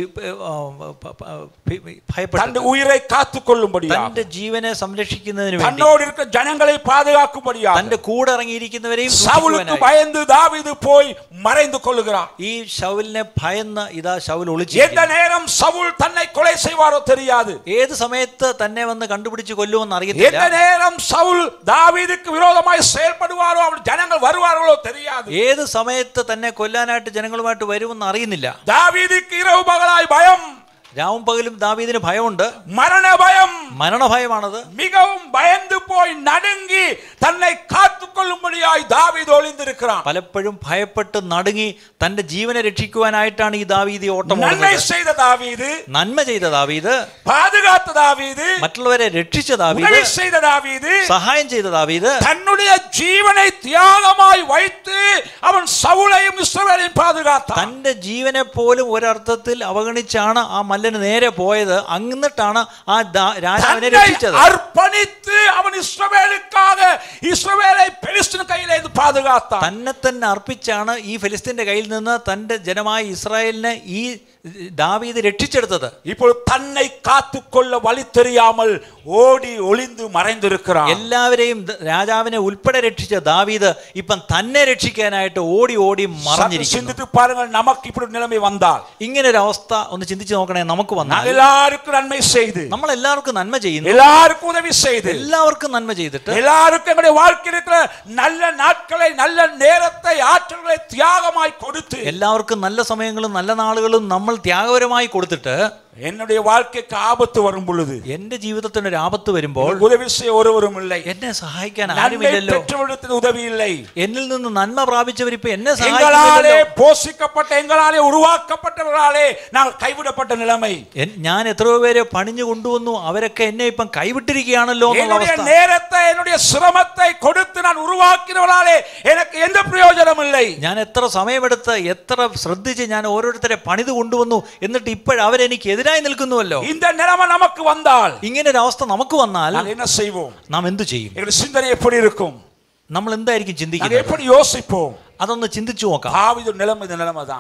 തന്റെ ഉയിരെ കാത്തുകൊള്ളുമ്പടിയാ, തന്റെ ജീവനെ സംരക്ഷിക്കുന്നതിന് വേണ്ടി, തന്നോടിരിക്കുന്ന ജനങ്ങളെ പാതുകാക്കുമ്പടിയാ, തന്റെ കൂടെ ഇറങ്ങിയിരിക്കുന്നവരെയും സൗലുക്ക് ഭയന്ന് ദാവീദ് പോയി മറൈந்து കൊള്ളുகிறார். ഈ ശൗലിനെ ഭയന്ന് ഇതാ ശൗൽ ഒളിച്ചിരിക്കുന്നു. ഏത് നേരം സൗൽ തന്നെ കൊலை செய்வாரോ தெரியாது. ഏത് സമയത്ത് തന്നെ വന്ന് കണ്ടുപിടിച്ച് കൊല്ലുമെന്ന് അറിയത്തില്ല. ഏത് നേരം സൗൽ ദാവീദിക്ക് വിരോധമായി செயல்படுவாரോ അവർ ജനങ്ങൾ വരുവാറോ தெரியாது. ഏത് സമയത്ത് തന്നെ കൊല്ലാനായിട്ട് ജനങ്ങളുമായിട്ട് വരുമെന്ന് അറിയുന്നില്ല. ദാവീദിക്ക് ഇരവ് പകലായി ഭയം, രാവും പകലും ദാവീദിന് ഭയമുണ്ട്. മരണഭയം, മരണഭയമാണത്. മിகவும் பயந்து போய் നടുങ്ങി തന്നെ കാത്തുകൊള്ളുമ്പടിയായി ദാവീദ് ഒളിந்திருக்கிறான். പലപ്പോഴും ഭയപ്പെട്ട് നടുങ്ങി തന്റെ ജീവനെ രക്ഷിക്കുവാനായിട്ടാണ് ഈ ദാവീദ് ഓട്ടം ഓടുന്നത്. നന്മ ചെയ്ത ദാവീദ്, നന്മ ചെയ്ത ദാവീദ്, പാതുകാത്ത ദാവീദ്, മറ്റുള്ളവരെ രക്ഷിച്ച ദാവീദ്, ഉദവി ചെയ്ത ദാവീദ്, സഹായം ചെയ്ത ദാവീദ്, തന്നുடைய ജീവനെ ത്യാഗമായി வைத்து അവൻ സൗലയും ഇസ്രായേലിനെയും പാതുകാത്ത, തന്റെ ജീവനെ പോലും ഒരർത്ഥത്തിൽ അവഗണിച്ചാണ് ആ മല്ലന് നേരെ പോയത്. എന്നിട്ടാണ് ആ രാജാവിനെ രക്ഷിച്ചത്. അർപ്പണിത്ത് അവൻ ഇസ്രായേലുക്കാக ഇസ്രായേലെ ഫിലിസ്തീൻ കയ്യിലേത് പാതുകാത്ത, തന്നെ തന്നെ അർപ്പിച്ചാണ് ഈ ഫിലിസ്തീന്റെ കയ്യിൽ നിന്ന് തന്റെ ജനമായ ഇസ്രായേലിനെ ഈ ദാവീദ് രക്ഷിച്ചെടുത്തത്. ഇപ്പോൾ തന്നെ കാത്തുകൊള്ള വഴി தெரியாமல் ഓടി ഒളിந்து മറഞ്ഞിരിക്കുകയാണ്. എല്ലാവരെയും രാജാവിനെ ഉൾപ്പെടെ രക്ഷിച്ച ദാവീദ് ഇപ്പം തന്നെ രക്ഷിക്കാനായിട്ട് ഓടി ഓടി മറഞ്ഞിരിക്കുന്നു. പാരുങ്ങൾ നമുക്ക് ഇപ്പോൾ നിലമേ വന്നാൽ, ഇങ്ങനെ ഒരു അവസ്ഥ ഒന്ന് ചിന്തിച്ചു നോക്കണേ. നമുക്ക് വന്നാൽ എല്ലാവർക്കും നന്മ ചെയ്ത്, നമ്മൾ എല്ലാവർക്കും നന്മ ചെയ്യുന്നു, എല്ലാവർക്കും ഉദവി ചെയ്ത്, എല്ലാവർക്കും നന്മ ചെയ്തിട്ട്, എല്ലാവർക്കും നമ്മുടെ வாழ்க்கையில் இருக்கிற நல்ல நாட்களை நல்ல நேரத்தை ஆற்றல்களை தியாகമായി കൊടുത്ത്, എല്ലാവർക്കും നല്ല സമയങ്ങളും നല്ല നാളുകളും നമ്മൾ ത്യാഗപരമായി കൊടുത്തിട്ട്, என்னுடைய வாழ்க்கைக்கு ஆபத்து வரும் பொழுது, എന്റെ ജീവിതത്തിന് ഒരു ആപത്ത് വരുമ്പോൾ ഉദവി ചെയ്യ ഒരുവരും ഇല്ല, എന്നെ സഹായിക്കാൻ ആരുമില്ലല്ലോ, ഉദവി ഇല്ല, എന്നിൽ നിന്ന് നന്മ പ്രാപിച്ചവരിപ്പോ എന്നെ സഹായിക്കുന്നില്ലല്ലോ, പോഷിക്കപ്പെട്ട എങ്ങളാലെ ഉരുവാക്കപ്പെട്ടവരാലെ നാം കൈവിടപ്പെട്ട നിലമൈ, ഞാൻ എത്രയോ പേരെ പണിഞ്ഞു കൊണ്ടുവന്നു, അവരൊക്കെ എന്നെ ഇപ്പം കൈവിട്ടിരിക്കുകയാണല്ലോ എന്നുള്ള അവസ്ഥ. നേരത്തെ என்னுடைய ശ്രമത്തെ കൊടുത്ത് ഞാൻ ഉരുവാക്കിയവരാലെ എനിക്ക് എന്ത് പ്രയോജനമില്ല, ഞാൻ എത്ര സമയമെടുത്ത് എത്ര ശ്രദ്ധിച്ച് ഞാൻ ഓരോരുത്തരെ പണിത് കൊണ്ടുവന്നു, എന്നിട്ട് ഇപ്പോഴവരെനിക്ക് എതിരായി നിൽക്കുന്നുവല്ലോ. இந்த நிலைமை நமக்கு வந்தால், ഇങ്ങനെ ഒരു അവസ്ഥ നമുക്ക് വന്നാൽ என்ன செய்வோம்? നാം എന്തു ചെയ്യും? எங்களுடைய சிந்தனை எப்படி இருக்கும்? നമ്മൾ എന്തായിരിക്കും ചിന്തിക്കുന്നത്? எப்படி யோசிப்போம்? അതൊന്ന് ചിന്തിച്ചു നോക്കാം. ദാവീദ് നിലമ നിലമതാണ്.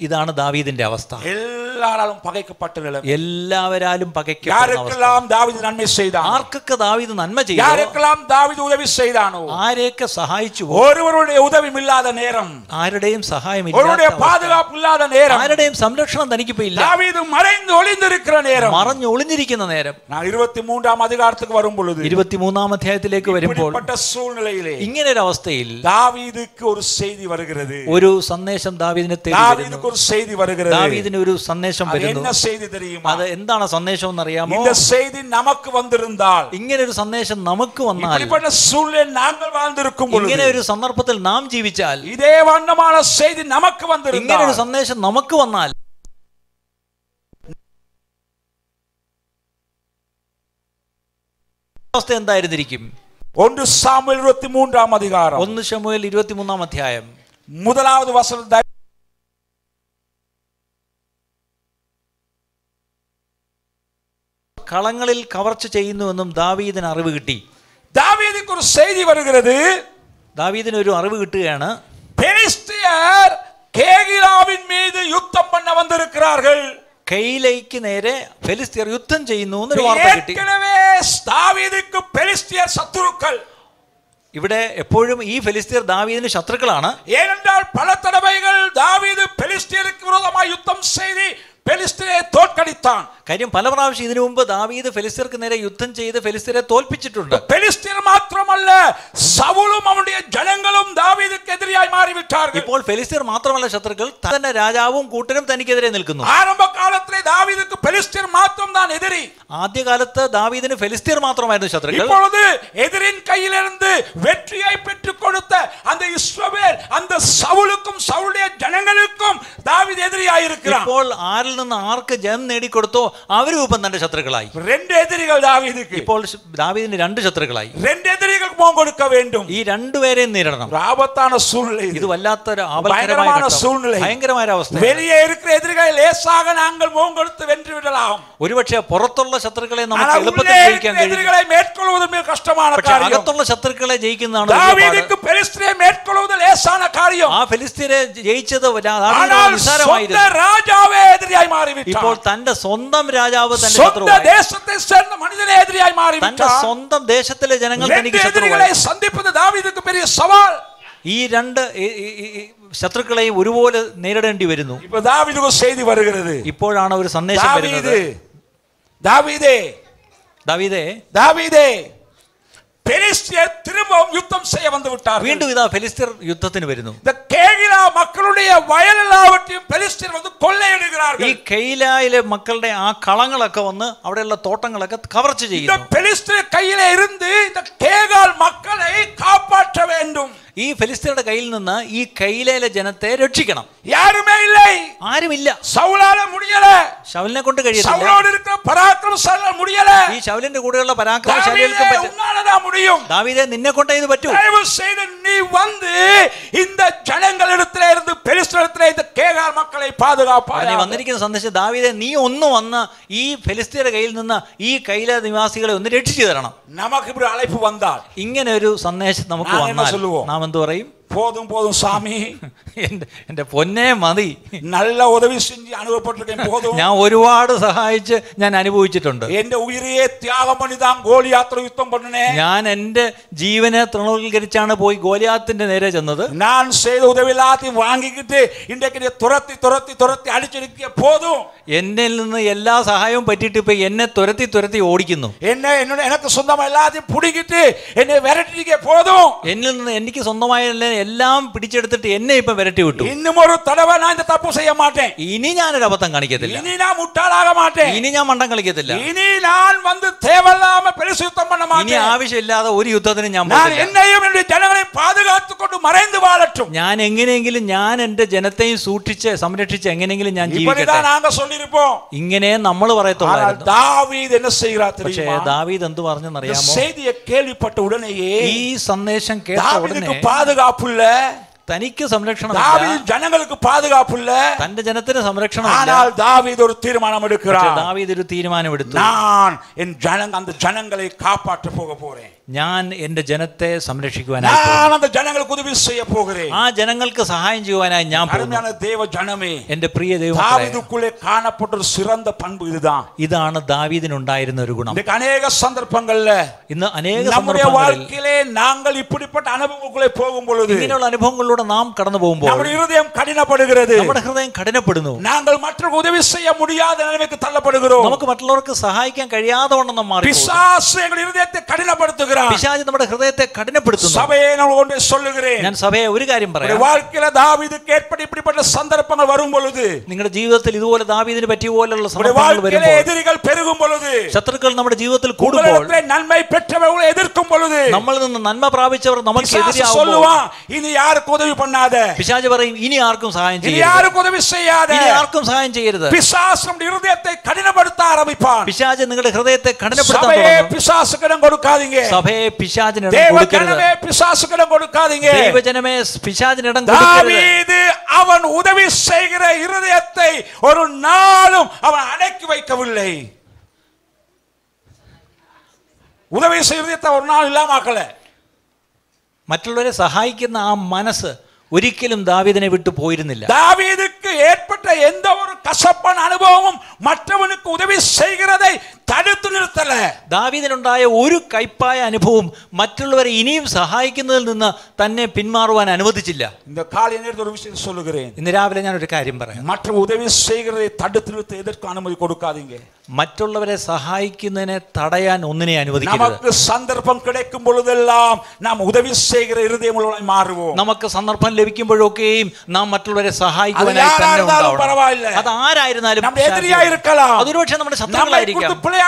ഇതാണ് ദാവീദിന്റെ അവസ്ഥ. എല്ലാവരും പകയ്ക്കപ്പെട്ട നിലം, എല്ലാവരാലും പകയ്ക്കപ്പെട്ട யாருக்கெல்லாம் தாவீது நன்மை செய்தான், ആർക്കൊക്കെ ദാവീദ് നന്മ ചെയ്തു, யாருக்கெல்லாம் தாவீது உதவி செய்தானோ, ആരെയൊക്കെ സഹായിച്ചു, ஒருவருடைய உதவி இல்லாத நேரம், ആരുടെയും സഹായം ஒருவருடைய பாதுகாப்பு இல்லாத நேரம், ആരുടെയും സംരക്ഷണം തനിക്കിപ്പോ ഇല്ല, தாவீது மறைந்து ஒளிந்திருக்கிற நேரம், മറഞ്ഞു ഒളിഞ്ഞിരിക്കുന്ന നേരം. நான் இருபத்தி மூன்றாம் அதிகாரத்துக்கு வரும் பொழுது, ഇരുപത്തിമൂന്നാം അധ്യായത്തിലേക്ക് വരുമ്പോൾ இப்படிப்பட்ட சூழ்நிலையிலே ഇങ്ങനെ ഒരു അവസ്ഥയിൽ தாவீதுக்கு ஒரு செய்தி வருகிறது. ഒരു സന്ദേശം ദാവീദിനെ തേടി വരുന്നു. தாவீதுக்கு ஒரு செய்தி வருகிறது. ദാവീദിന് ഒരു സന്ദേശം വരുന്നു. என்ன செய்தி தெரியுமா? അത് എന്താണ് സന്ദേശം എന്ന് അറിയാമോ? இந்த செய்தி நமக்கு வந்திருந்தால், ഇങ്ങനെ ഒരു സന്ദേശം നമുക്ക് വന്നാൽ, இப்படிப்பட்ட சூழ்நிலை நாங்கள் வாழ்ந்திருக்கும் பொழுது, ഇങ്ങനെ ഒരു സന്ദർഭത്തിൽ നാം ജീവിച്ചാൽ, இதே வண்ணமான செய்தி நமக்கு வந்திருந்தால், ഇങ്ങനെ ഒരു സന്ദേശം നമുക്ക് വന്നാൽ അവസ്ഥ എന്തായിരുന്നിരിക്കും? ഒന്ന് സാമുവേൽ ഇരുപത്തി മൂന്നാം അധികാരം, ഒന്ന് ശമൂവേൽ ഇരുപത്തിമൂന്നാം അധ്യായം முதலாவது வசனம், കളങ്ങളിൽ കവർച്ച ചെയ്യുന്നുവെന്നും ദാവീദിന് അറിവ് കിട്ടി. தாவீதுக்கு ஒரு செய்தி வருகிறது. ദാവീദിന് ഒരു അറിവ് കിട്ടുകയാണ്. பெலிஸ்தியர் கேகிலாவின் மீது யுத்தம் பண்ண வந்திருக்கிறார்கள். കെയിലയ്ക്ക് നേരെ ഫെലിസ്ത്യർ യുദ്ധം ചെയ്യുന്നു എന്നൊരു വാർത്ത കിട്ടി. ദാവീദിക്ക് ഫെലിസ്ത്യർ ശത്രുക്കൾ. ഇവിടെ എപ്പോഴും ഈ ഫെലിസ്ത്യർ ദാവീദിന് ശത്രുക്കളാണ്. ஏனென்றால் பல தடவைகள் தாவீது பெலிஸ்தியருக்கு விரோதமாக யுத்தம் செய்து பெலிஸ்தியரை தோற்கடித்தான். കാര്യം പല പ്രാവശ്യം ഇതിനു മുമ്പ് ദാവീദ് ഫെലിസ്ത്യർക്ക് നേരെ യുദ്ധം ചെയ്ത് ഫെലിസ്ത്യരെ തോൽപ്പിച്ചിട്ടുണ്ട്. பெலிஸ்தியர் മാത്രമല്ല, സൗലും അവന്റെ ജനങ്ങളും ദാവീദിക്ക് എതിരായി മാറിവിട്ടാர்கள். ഇപ്പോൾ ഫെലിസ്ത്യർ മാത്രമല്ല ശത്രുക്കൾ, തന്നെ രാജാവും കൂട്ടരും തനിക്കെതിരെ നിൽക്കുന്നു. ആരംഭകാലത്തിലെ ദാവീദിക്ക് പെലിസ്ത്യർ മാത്രം താൻ എതിരി. ആദ്യകാലത്ത് ദാവീദിന് ഫെലിസ്ത്യർ മാത്രമായിരുന്നു ശത്രുക്കൾ. இப்பொழுது எதிரின் கையிலிருந்து வெற்றியை பெற்றுக் கொடுத்த அந்த இஸ்ரவேல், அந்த சவுலுக்கும் சவுலுடைய ஜனங்களுக்கும் தாவீது எதிரியாய் இருக்கிறான். ഇപ്പോൾ ആരിൽ നിന്ന് ആർക്ക് ജയം നേടിക്കൊടുത്തോ അവരും ഇപ്പം തന്റെ ശത്രുക്കളായി. രണ്ട് എതിരികൾ ദാവീദിക്ക്. ഇപ്പോൾ ദാവീദിന് രണ്ട് ശത്രുക്കളായി. രണ്ട് എതിരികൾക്ക് മുഖം കൊടുക്ക വേണ്ടും. ഈ രണ്ടുപേരെയും നേരിടണം. ആപത്താണ് സൂழ்நிலை. ഇത് വല്ലാത്തൊരു ഭയങ്കരമായ സൂழ்நிலை, ഭയങ്കരമായ അവസ്ഥ. வெளியே இருக்கிற எதிரிகளை லேசாக நாங்கள் முகம் கொடுத்து வென்று விடலாம். ഒരുപക്ഷെ പുറത്തുള്ള ശത്രുക്കളെ നമുക്ക് എളുപ്പത്തിൽ ജയിക്കാൻ കഴിയും. എതിരികളെ മേற்கொள்வது மிக கஷ்டமான காரியம். അകത്തുള്ള ശത്രുക്കളെ ജയിക്കുന്നതാണ് ദാവീദിക്ക് ഫെലിസ്ത്യരെ മേற்கொள்வது லேசான காரியம். ആ ഫെലിസ്ത്യരെ ജയിച്ചത് ദാവീദിന് നിസ്സാരമായിരുന്നു. രാജാവേ എതിരായി മാറിവിട്ടാൻ. ഇപ്പോൾ തന്റെ സ്വന്തം രാജാവ് തന്റെ സ്വന്തം ദേശത്തെ ചേർന്ന മനുഷ്യനെ എതിരായി മാറിവിട്ടാൻ. തന്റെ സ്വന്തം ദേശത്തിലെ ജനങ്ങൾ തനിക്ക് ശത്രുക്കളായി. സന്ധിപ്പത് ദാവീദിക്ക് വലിയ സവാൽ. ഈ രണ്ട് ശത്രുക്കളെയും ഒരുപോലെ നേരിടേണ്ടി വരുന്നു. ഇപ്പോൾ ദാവീദിന് ചെയ്തി വരുகிறது. ഇപ്പോഴാണ് ഒരു സന്ദേശം വരുന്നത്. ദാവീദേ, ദാവീദേ, ദാവീദേ, பெலிஸ்தியர் திரும்பவும் யுத்தம் செய்ய வந்து விட்டார்கள். വീണ്ടും ഇതാ ഫെലിസ്ത്യർ യുദ്ധത്തിന് വരുന്നു. இந்த கேகிலா மக்களுடைய வயல் எல்லாவற்றையும் பெலிஸ்தியர் வந்து கொள்ளையிடுகிறார்கள். ഈ കെയിലായിലെ മക്കളുടെ ആ കളങ്ങളൊക്കെ വന്ന് അവിടെയുള്ള തോട്ടങ്ങളൊക്കെ കവർച്ച ചെയ്യുന്നു. இந்த பெலிஸ்தியர் கையிலே இருந்து இந்த கேகால் மக்களை காப்பாற்ற வேண்டும். ഈ ഫെലിസ്ത്യരുടെ കയ്യിൽ നിന്ന് ഈ കെയിലയിലെ ജനത്തെ രക്ഷിക്കണം. யாருமே இல்லை, ആരുമില്ല. സൗലാല முடியல, ശൗലിനെ കൊണ്ട് കഴിയത്തില്ല. സൗലോട് இருக்கிற പരാക്രമശാലികൾ முடியல. ഈ ശൗലിന്റെ കൂടെയുള്ള പരാക്രമശാലികൾക്ക് പറ്റും. ഉന്നാലതാ முடியும். ദാവീദേ, നിന്നെ കൊണ്ടേ ഇത് പറ്റൂ. ദയവ് ചെയ്ത് നീ വന്ന് இந்த ജനങ്ങളിടത്തിലെ ഇருந்து ഫെലിസ്ത്യരിടത്തിലെ இந்த കേകാൽ മക്കളെ പാതുകാപ്പായ. നീ വന്നിരിക്കുന്ന സന്ദേശം, ദാവീദേ, നീ ഒന്ന് വന്ന് ഈ ഫെലിസ്ത്യരുടെ കയ്യിൽ നിന്ന് ഈ കെയില നിവാസികളെ ഒന്ന് രക്ഷിച്ചു തരണം. നമുക്ക് ഒരു അழைப்பு വന്നാൽ, ഇങ്ങനെ ഒരു സന്ദേശം നമുക്ക് വന്നാൽ നാം എന്ത് പറയും? போதும் போதும் சாமி, എന്റെ പൊന്നെ മതി, നല്ല ഉദവി செஞ்சு അനുഭവപ്പെട്ടിരിക്കேன், போதும். ഞാൻ ഒരുപാട് സഹായിച്ച് ഞാൻ അനുഭവിച്ചിട്ടുണ്ട്. എന്റെ ഉയരെ ത്യാഗം പണി താൻ ഗോലിയാത്ര യുദ്ധം പണ്ണേ. ഞാൻ എന്റെ ജീവനെ തൃണവൽക്കരിച്ചാണ് പോയി ഗോലിയാത്തിന്റെ നേരെ ചെന്നത്. ഞാൻ ചെയ്ത ഉദവി എല്ലാத்தையும் വാങ്ങിക്കിട്ട് ഇൻഡെക്കിനെ തുരത്തി തുരത്തി തുരത്തി അടിച്ചെടുക്കിയ പോതും. എന്നിൽ നിന്ന് എല്ലാ സഹായവും പറ്റിയിട്ട് ഇപ്പൊ എന്നെ തുരത്തി തുരത്തി ഓടിക്കുന്നു. എന്നെ എന്നോട് എനിക്ക് സ്വന്തമായി എല്ലാத்தையும் പിടിക്കിട്ട് എന്നെ വിരട്ടിരിക്കുക പോതും. എന്നിൽ നിന്ന് എനിക്ക് സ്വന്തമായ എല്ലാം പിടിച്ചെടുത്തിട്ട് എന്നെ ഇപ്പൊ വിരട്ടി വിട്ടു. ഇന്നും ഒരു തടവ ഞാൻ തപ്പു ചെയ്യാൻ മാട്ടേ. ഇനി ഞാനൊരു അബദ്ധം കാണിക്കത്തില്ല. ഇനി ഞാൻ മുട്ടാളാക മാട്ടേ. ഇനി ഞാൻ മണ്ടം കളിക്കത്തില്ല. ഇനി ഞാൻ വന്ന് തേവല്ലാമ പെരുസുദ്ധം പണ്ണ മാട്ടേ. ഇനി ആവശ്യമില്ലാതെ ഒരു യുദ്ധത്തിന് ഞാൻ പോകില്ല. എന്നെയും എന്റെ ജനങ്ങളെയും പാതുകാത്തുകൊണ്ട് മറൈந்து വാഴട്ടും. ഞാൻ എങ്ങനെയെങ്കിലും ഞാൻ എന്റെ ജനത്തെയും സൂക്ഷിച്ച് സംരക്ഷിച്ച് എങ്ങനെയെങ്കിലും ഞാൻ ജീവിക്കട്ടെ. ഇങ്ങനെ നമ്മൾ പറയത്തുള്ളായിരുന്നു. ദാവീദ് என்ன செய்கிறார் தெரியுமா? പക്ഷേ ദാവീദ് എന്ത് പറഞ്ഞെന്നറിയാമോ? செய்தியை കേൾവിപ്പെട്ട ഉടനെയേ ഈ സന്ദേശം കേട്ട ഉടനെ പാതുകാപ്പില്ല, തനിക്ക് സംരക്ഷണം, ജനങ്ങൾക്ക് പാതുകാപ്പില്ല, തന്റെ ജനത്തിന് സംരക്ഷണം. ദാവീദ് ഒരു തീരുമാനം എടുക്കുക. ദാവീദ് ഒരു തീരുമാനം എടുത്തു. ഞാൻ എൻ ജന அந்த ஜனங்களை காப்பாற்ற போக போறேன். ഞാൻ എൻ്റെ ജനത്തെ സംരക്ഷിക്കുവാനായി நான் அந்த ஜனங்களுக்கு உதவி செய்ய போகிறேன். ആ ജനങ്ങൾക്ക് സഹായം ചെയ്യുവാനായി ഞാൻ പോകുന്നു. அருமையான தேவ ஜனமே, എൻ്റെ പ്രിയ ദൈവമക്കളെ, தாவீதுக்குள்ளே காணப்பட்ட ஒரு சிறந்த பண்பு இதுதான். ഇതാണ് ദാവീദിനുണ്ടായിരുന്ന ഒരു ഗുണം. இந்த அநேக சந்தர்ப்பங்கள்ல ഇന്ന് അനേക நம்முடைய സന്ദർഭങ്ങളിൽ வாழ்க்கையிலே நாங்கள் இப்படிப்பட்ட அனுபவங்களுக்குள்ளே പോകും பொழுது ഇങ്ങനെയുള്ള അനുഭവങ്ങളിലൂടെ നാം കടന്നു പോകുമ്പോൾ நம்முடைய இதயம் கடினப்படுகிறது. നമ്മുടെ ഹൃദയം കഠിനപ്പെടുന്നു. நாங்கள் மற்றவர்களுக்கு உதவி செய்ய முடியாத நிலைமைக்கு தள்ளப்படுகிறோம். നമുക്ക് മറ്റുള്ളവർക്ക് സഹായിക്കാൻ കഴിയാതെ വണ്ണം നാം മാറി. பிசாசு எங்கள் இதயத்தை கடினப்படுத்துகிறான். പിശാച് നമ്മുടെ ഹൃദയത്തെ കഠിനപ്പെടുത്തുന്നു. சபையை நான் ஒன்றை சொல்லுகிறேன். ഞാൻ സഭയെ ഒരു കാര്യം പറയാം. வாழ்க்கையில தாவீதுக்கு ஏற்பட்ட இப்படிப்பட்ட சந்தர்ப்பங்கள் வரும் பொழுது, നിങ്ങളുടെ ജീവിതത്തിൽ ഇതുപോലെ ദാവീദിന് പറ്റിയ പോലുള്ള സന്ദർഭങ്ങൾ വരുമ്പോൾ, എതിരികൾ പെരുകും പൊழுது, ശത്രുക്കൾ നമ്മുടെ ജീവിതത്തിൽ കൂടുമ്പോൾ, നന്മ പെറ്റവരെ എതിർക്കും പൊழுது, നമ്മളിൽ നിന്ന് നന്മ പ്രാപിച്ചവർ നമുക്ക് എതിരാകുമ്പോൾ ഇനി ആർക്കും ഉദവി பண்ணாதே, പിശാച് പറയും ഇനി ആർക്കും സഹായം ചെയ്യരുത്, ഇനി ആർക്കും ഉദവി ചെയ്യാതെ, ഇനി ആർക്കും സഹായം ചെയ്യരുത്. പിശാച് നമ്മുടെ ഹൃദയത്തെ കഠിനപ്പെടുത്താൻ ആരംഭിപ്പാൻ. പിശാച് നിങ്ങളുടെ ഹൃദയത്തെ കഠിനപ്പെടുത്താൻ സഭയെ തുടങ്ങും. പിശാചുക്ക് ഇടം കൊടുക്കാதீங்க. സഭയെ പിശാചിന് ഇടം കൊടുക്കരുത്. ദൈവജനമേ പിശാചുക്ക് ഇടം കൊടുക്കാதீங்க. ദൈവജനമേ പിശാചിന് ഇടം കൊടുക്കരുത്. தாவீது அவன் உதவி செய்கிற இருதயத்தை ஒரு நாளும் அவன் அடக்கி வைக்கவில்லை. உதவி செய்கிற இருதயத்தை ஒரு நாள் இல்லாமக்கல. മറ്റുള്ളവരെ സഹായിക്കുന്ന ആ മനസ്സ് ഒരിക്കലും ദാവീദിനെ വിട്ടു പോയിരുന്നില്ല. தாவீதுக்கு ஏற்பட்ட எந்த ஒரு கசப்பான அனுபவமும் மற்றவனுக்கு உதவி செய்கிறதை தடுத்து நிறுத்தல. ദാവീദിനുണ്ടായ ഒരു കൈപ്പായ അനുഭവം മറ്റുള്ളവരെ ഇനിയും സഹായിക്കുന്നതിൽ നിന്ന് തന്നെ പിന്മാറുവാൻ അനുവദിച്ചില്ല. இந்த காலை நேரத்தில் ஒரு விஷயம் சொல்லுகிறேன். ഇന്ന് രാവിലെ ഞാൻ ഒരു കാര്യം പറയാം. மற்ற உதவி செய்கிறதை தடுத்து நிறுத்த எதற்கு அனுமதி கொடுக்காதீங்க. മറ്റുള്ളവരെ സഹായിക്കുന്നതിനെ തടയാൻ ഒന്നിനെ അനുവദിക്കരുത്. நமக்கு சந்தர்ப்பம் கிடைக்கும் பொழுதெல்லாம் நாம் உதவி செய்கிற இருதயமுள்ளவர்களாய் மாறுவோம். നമുക്ക് സന്ദർഭം ലഭിക്കുമ്പോഴൊക്കെയും നാം മറ്റുള്ളവരെ സഹായിക്കുവാനായി തന്നെ ഉണ്ടാവണം. അത് ആരായിരുന്നാലും, അതൊരുപക്ഷെ നമ്മുടെ ശത്രുക്കളായിരിക്കാം,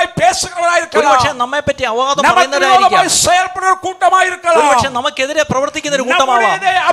ഒരുപക്ഷെ നമ്മെ പറ്റി അവാദം പറയുന്നവരായിരിക്കാം, ഒരുപക്ഷെ നമുക്കെതിരെ പ്രവർത്തിക്കുന്ന ഒരു കൂട്ടമാവാം,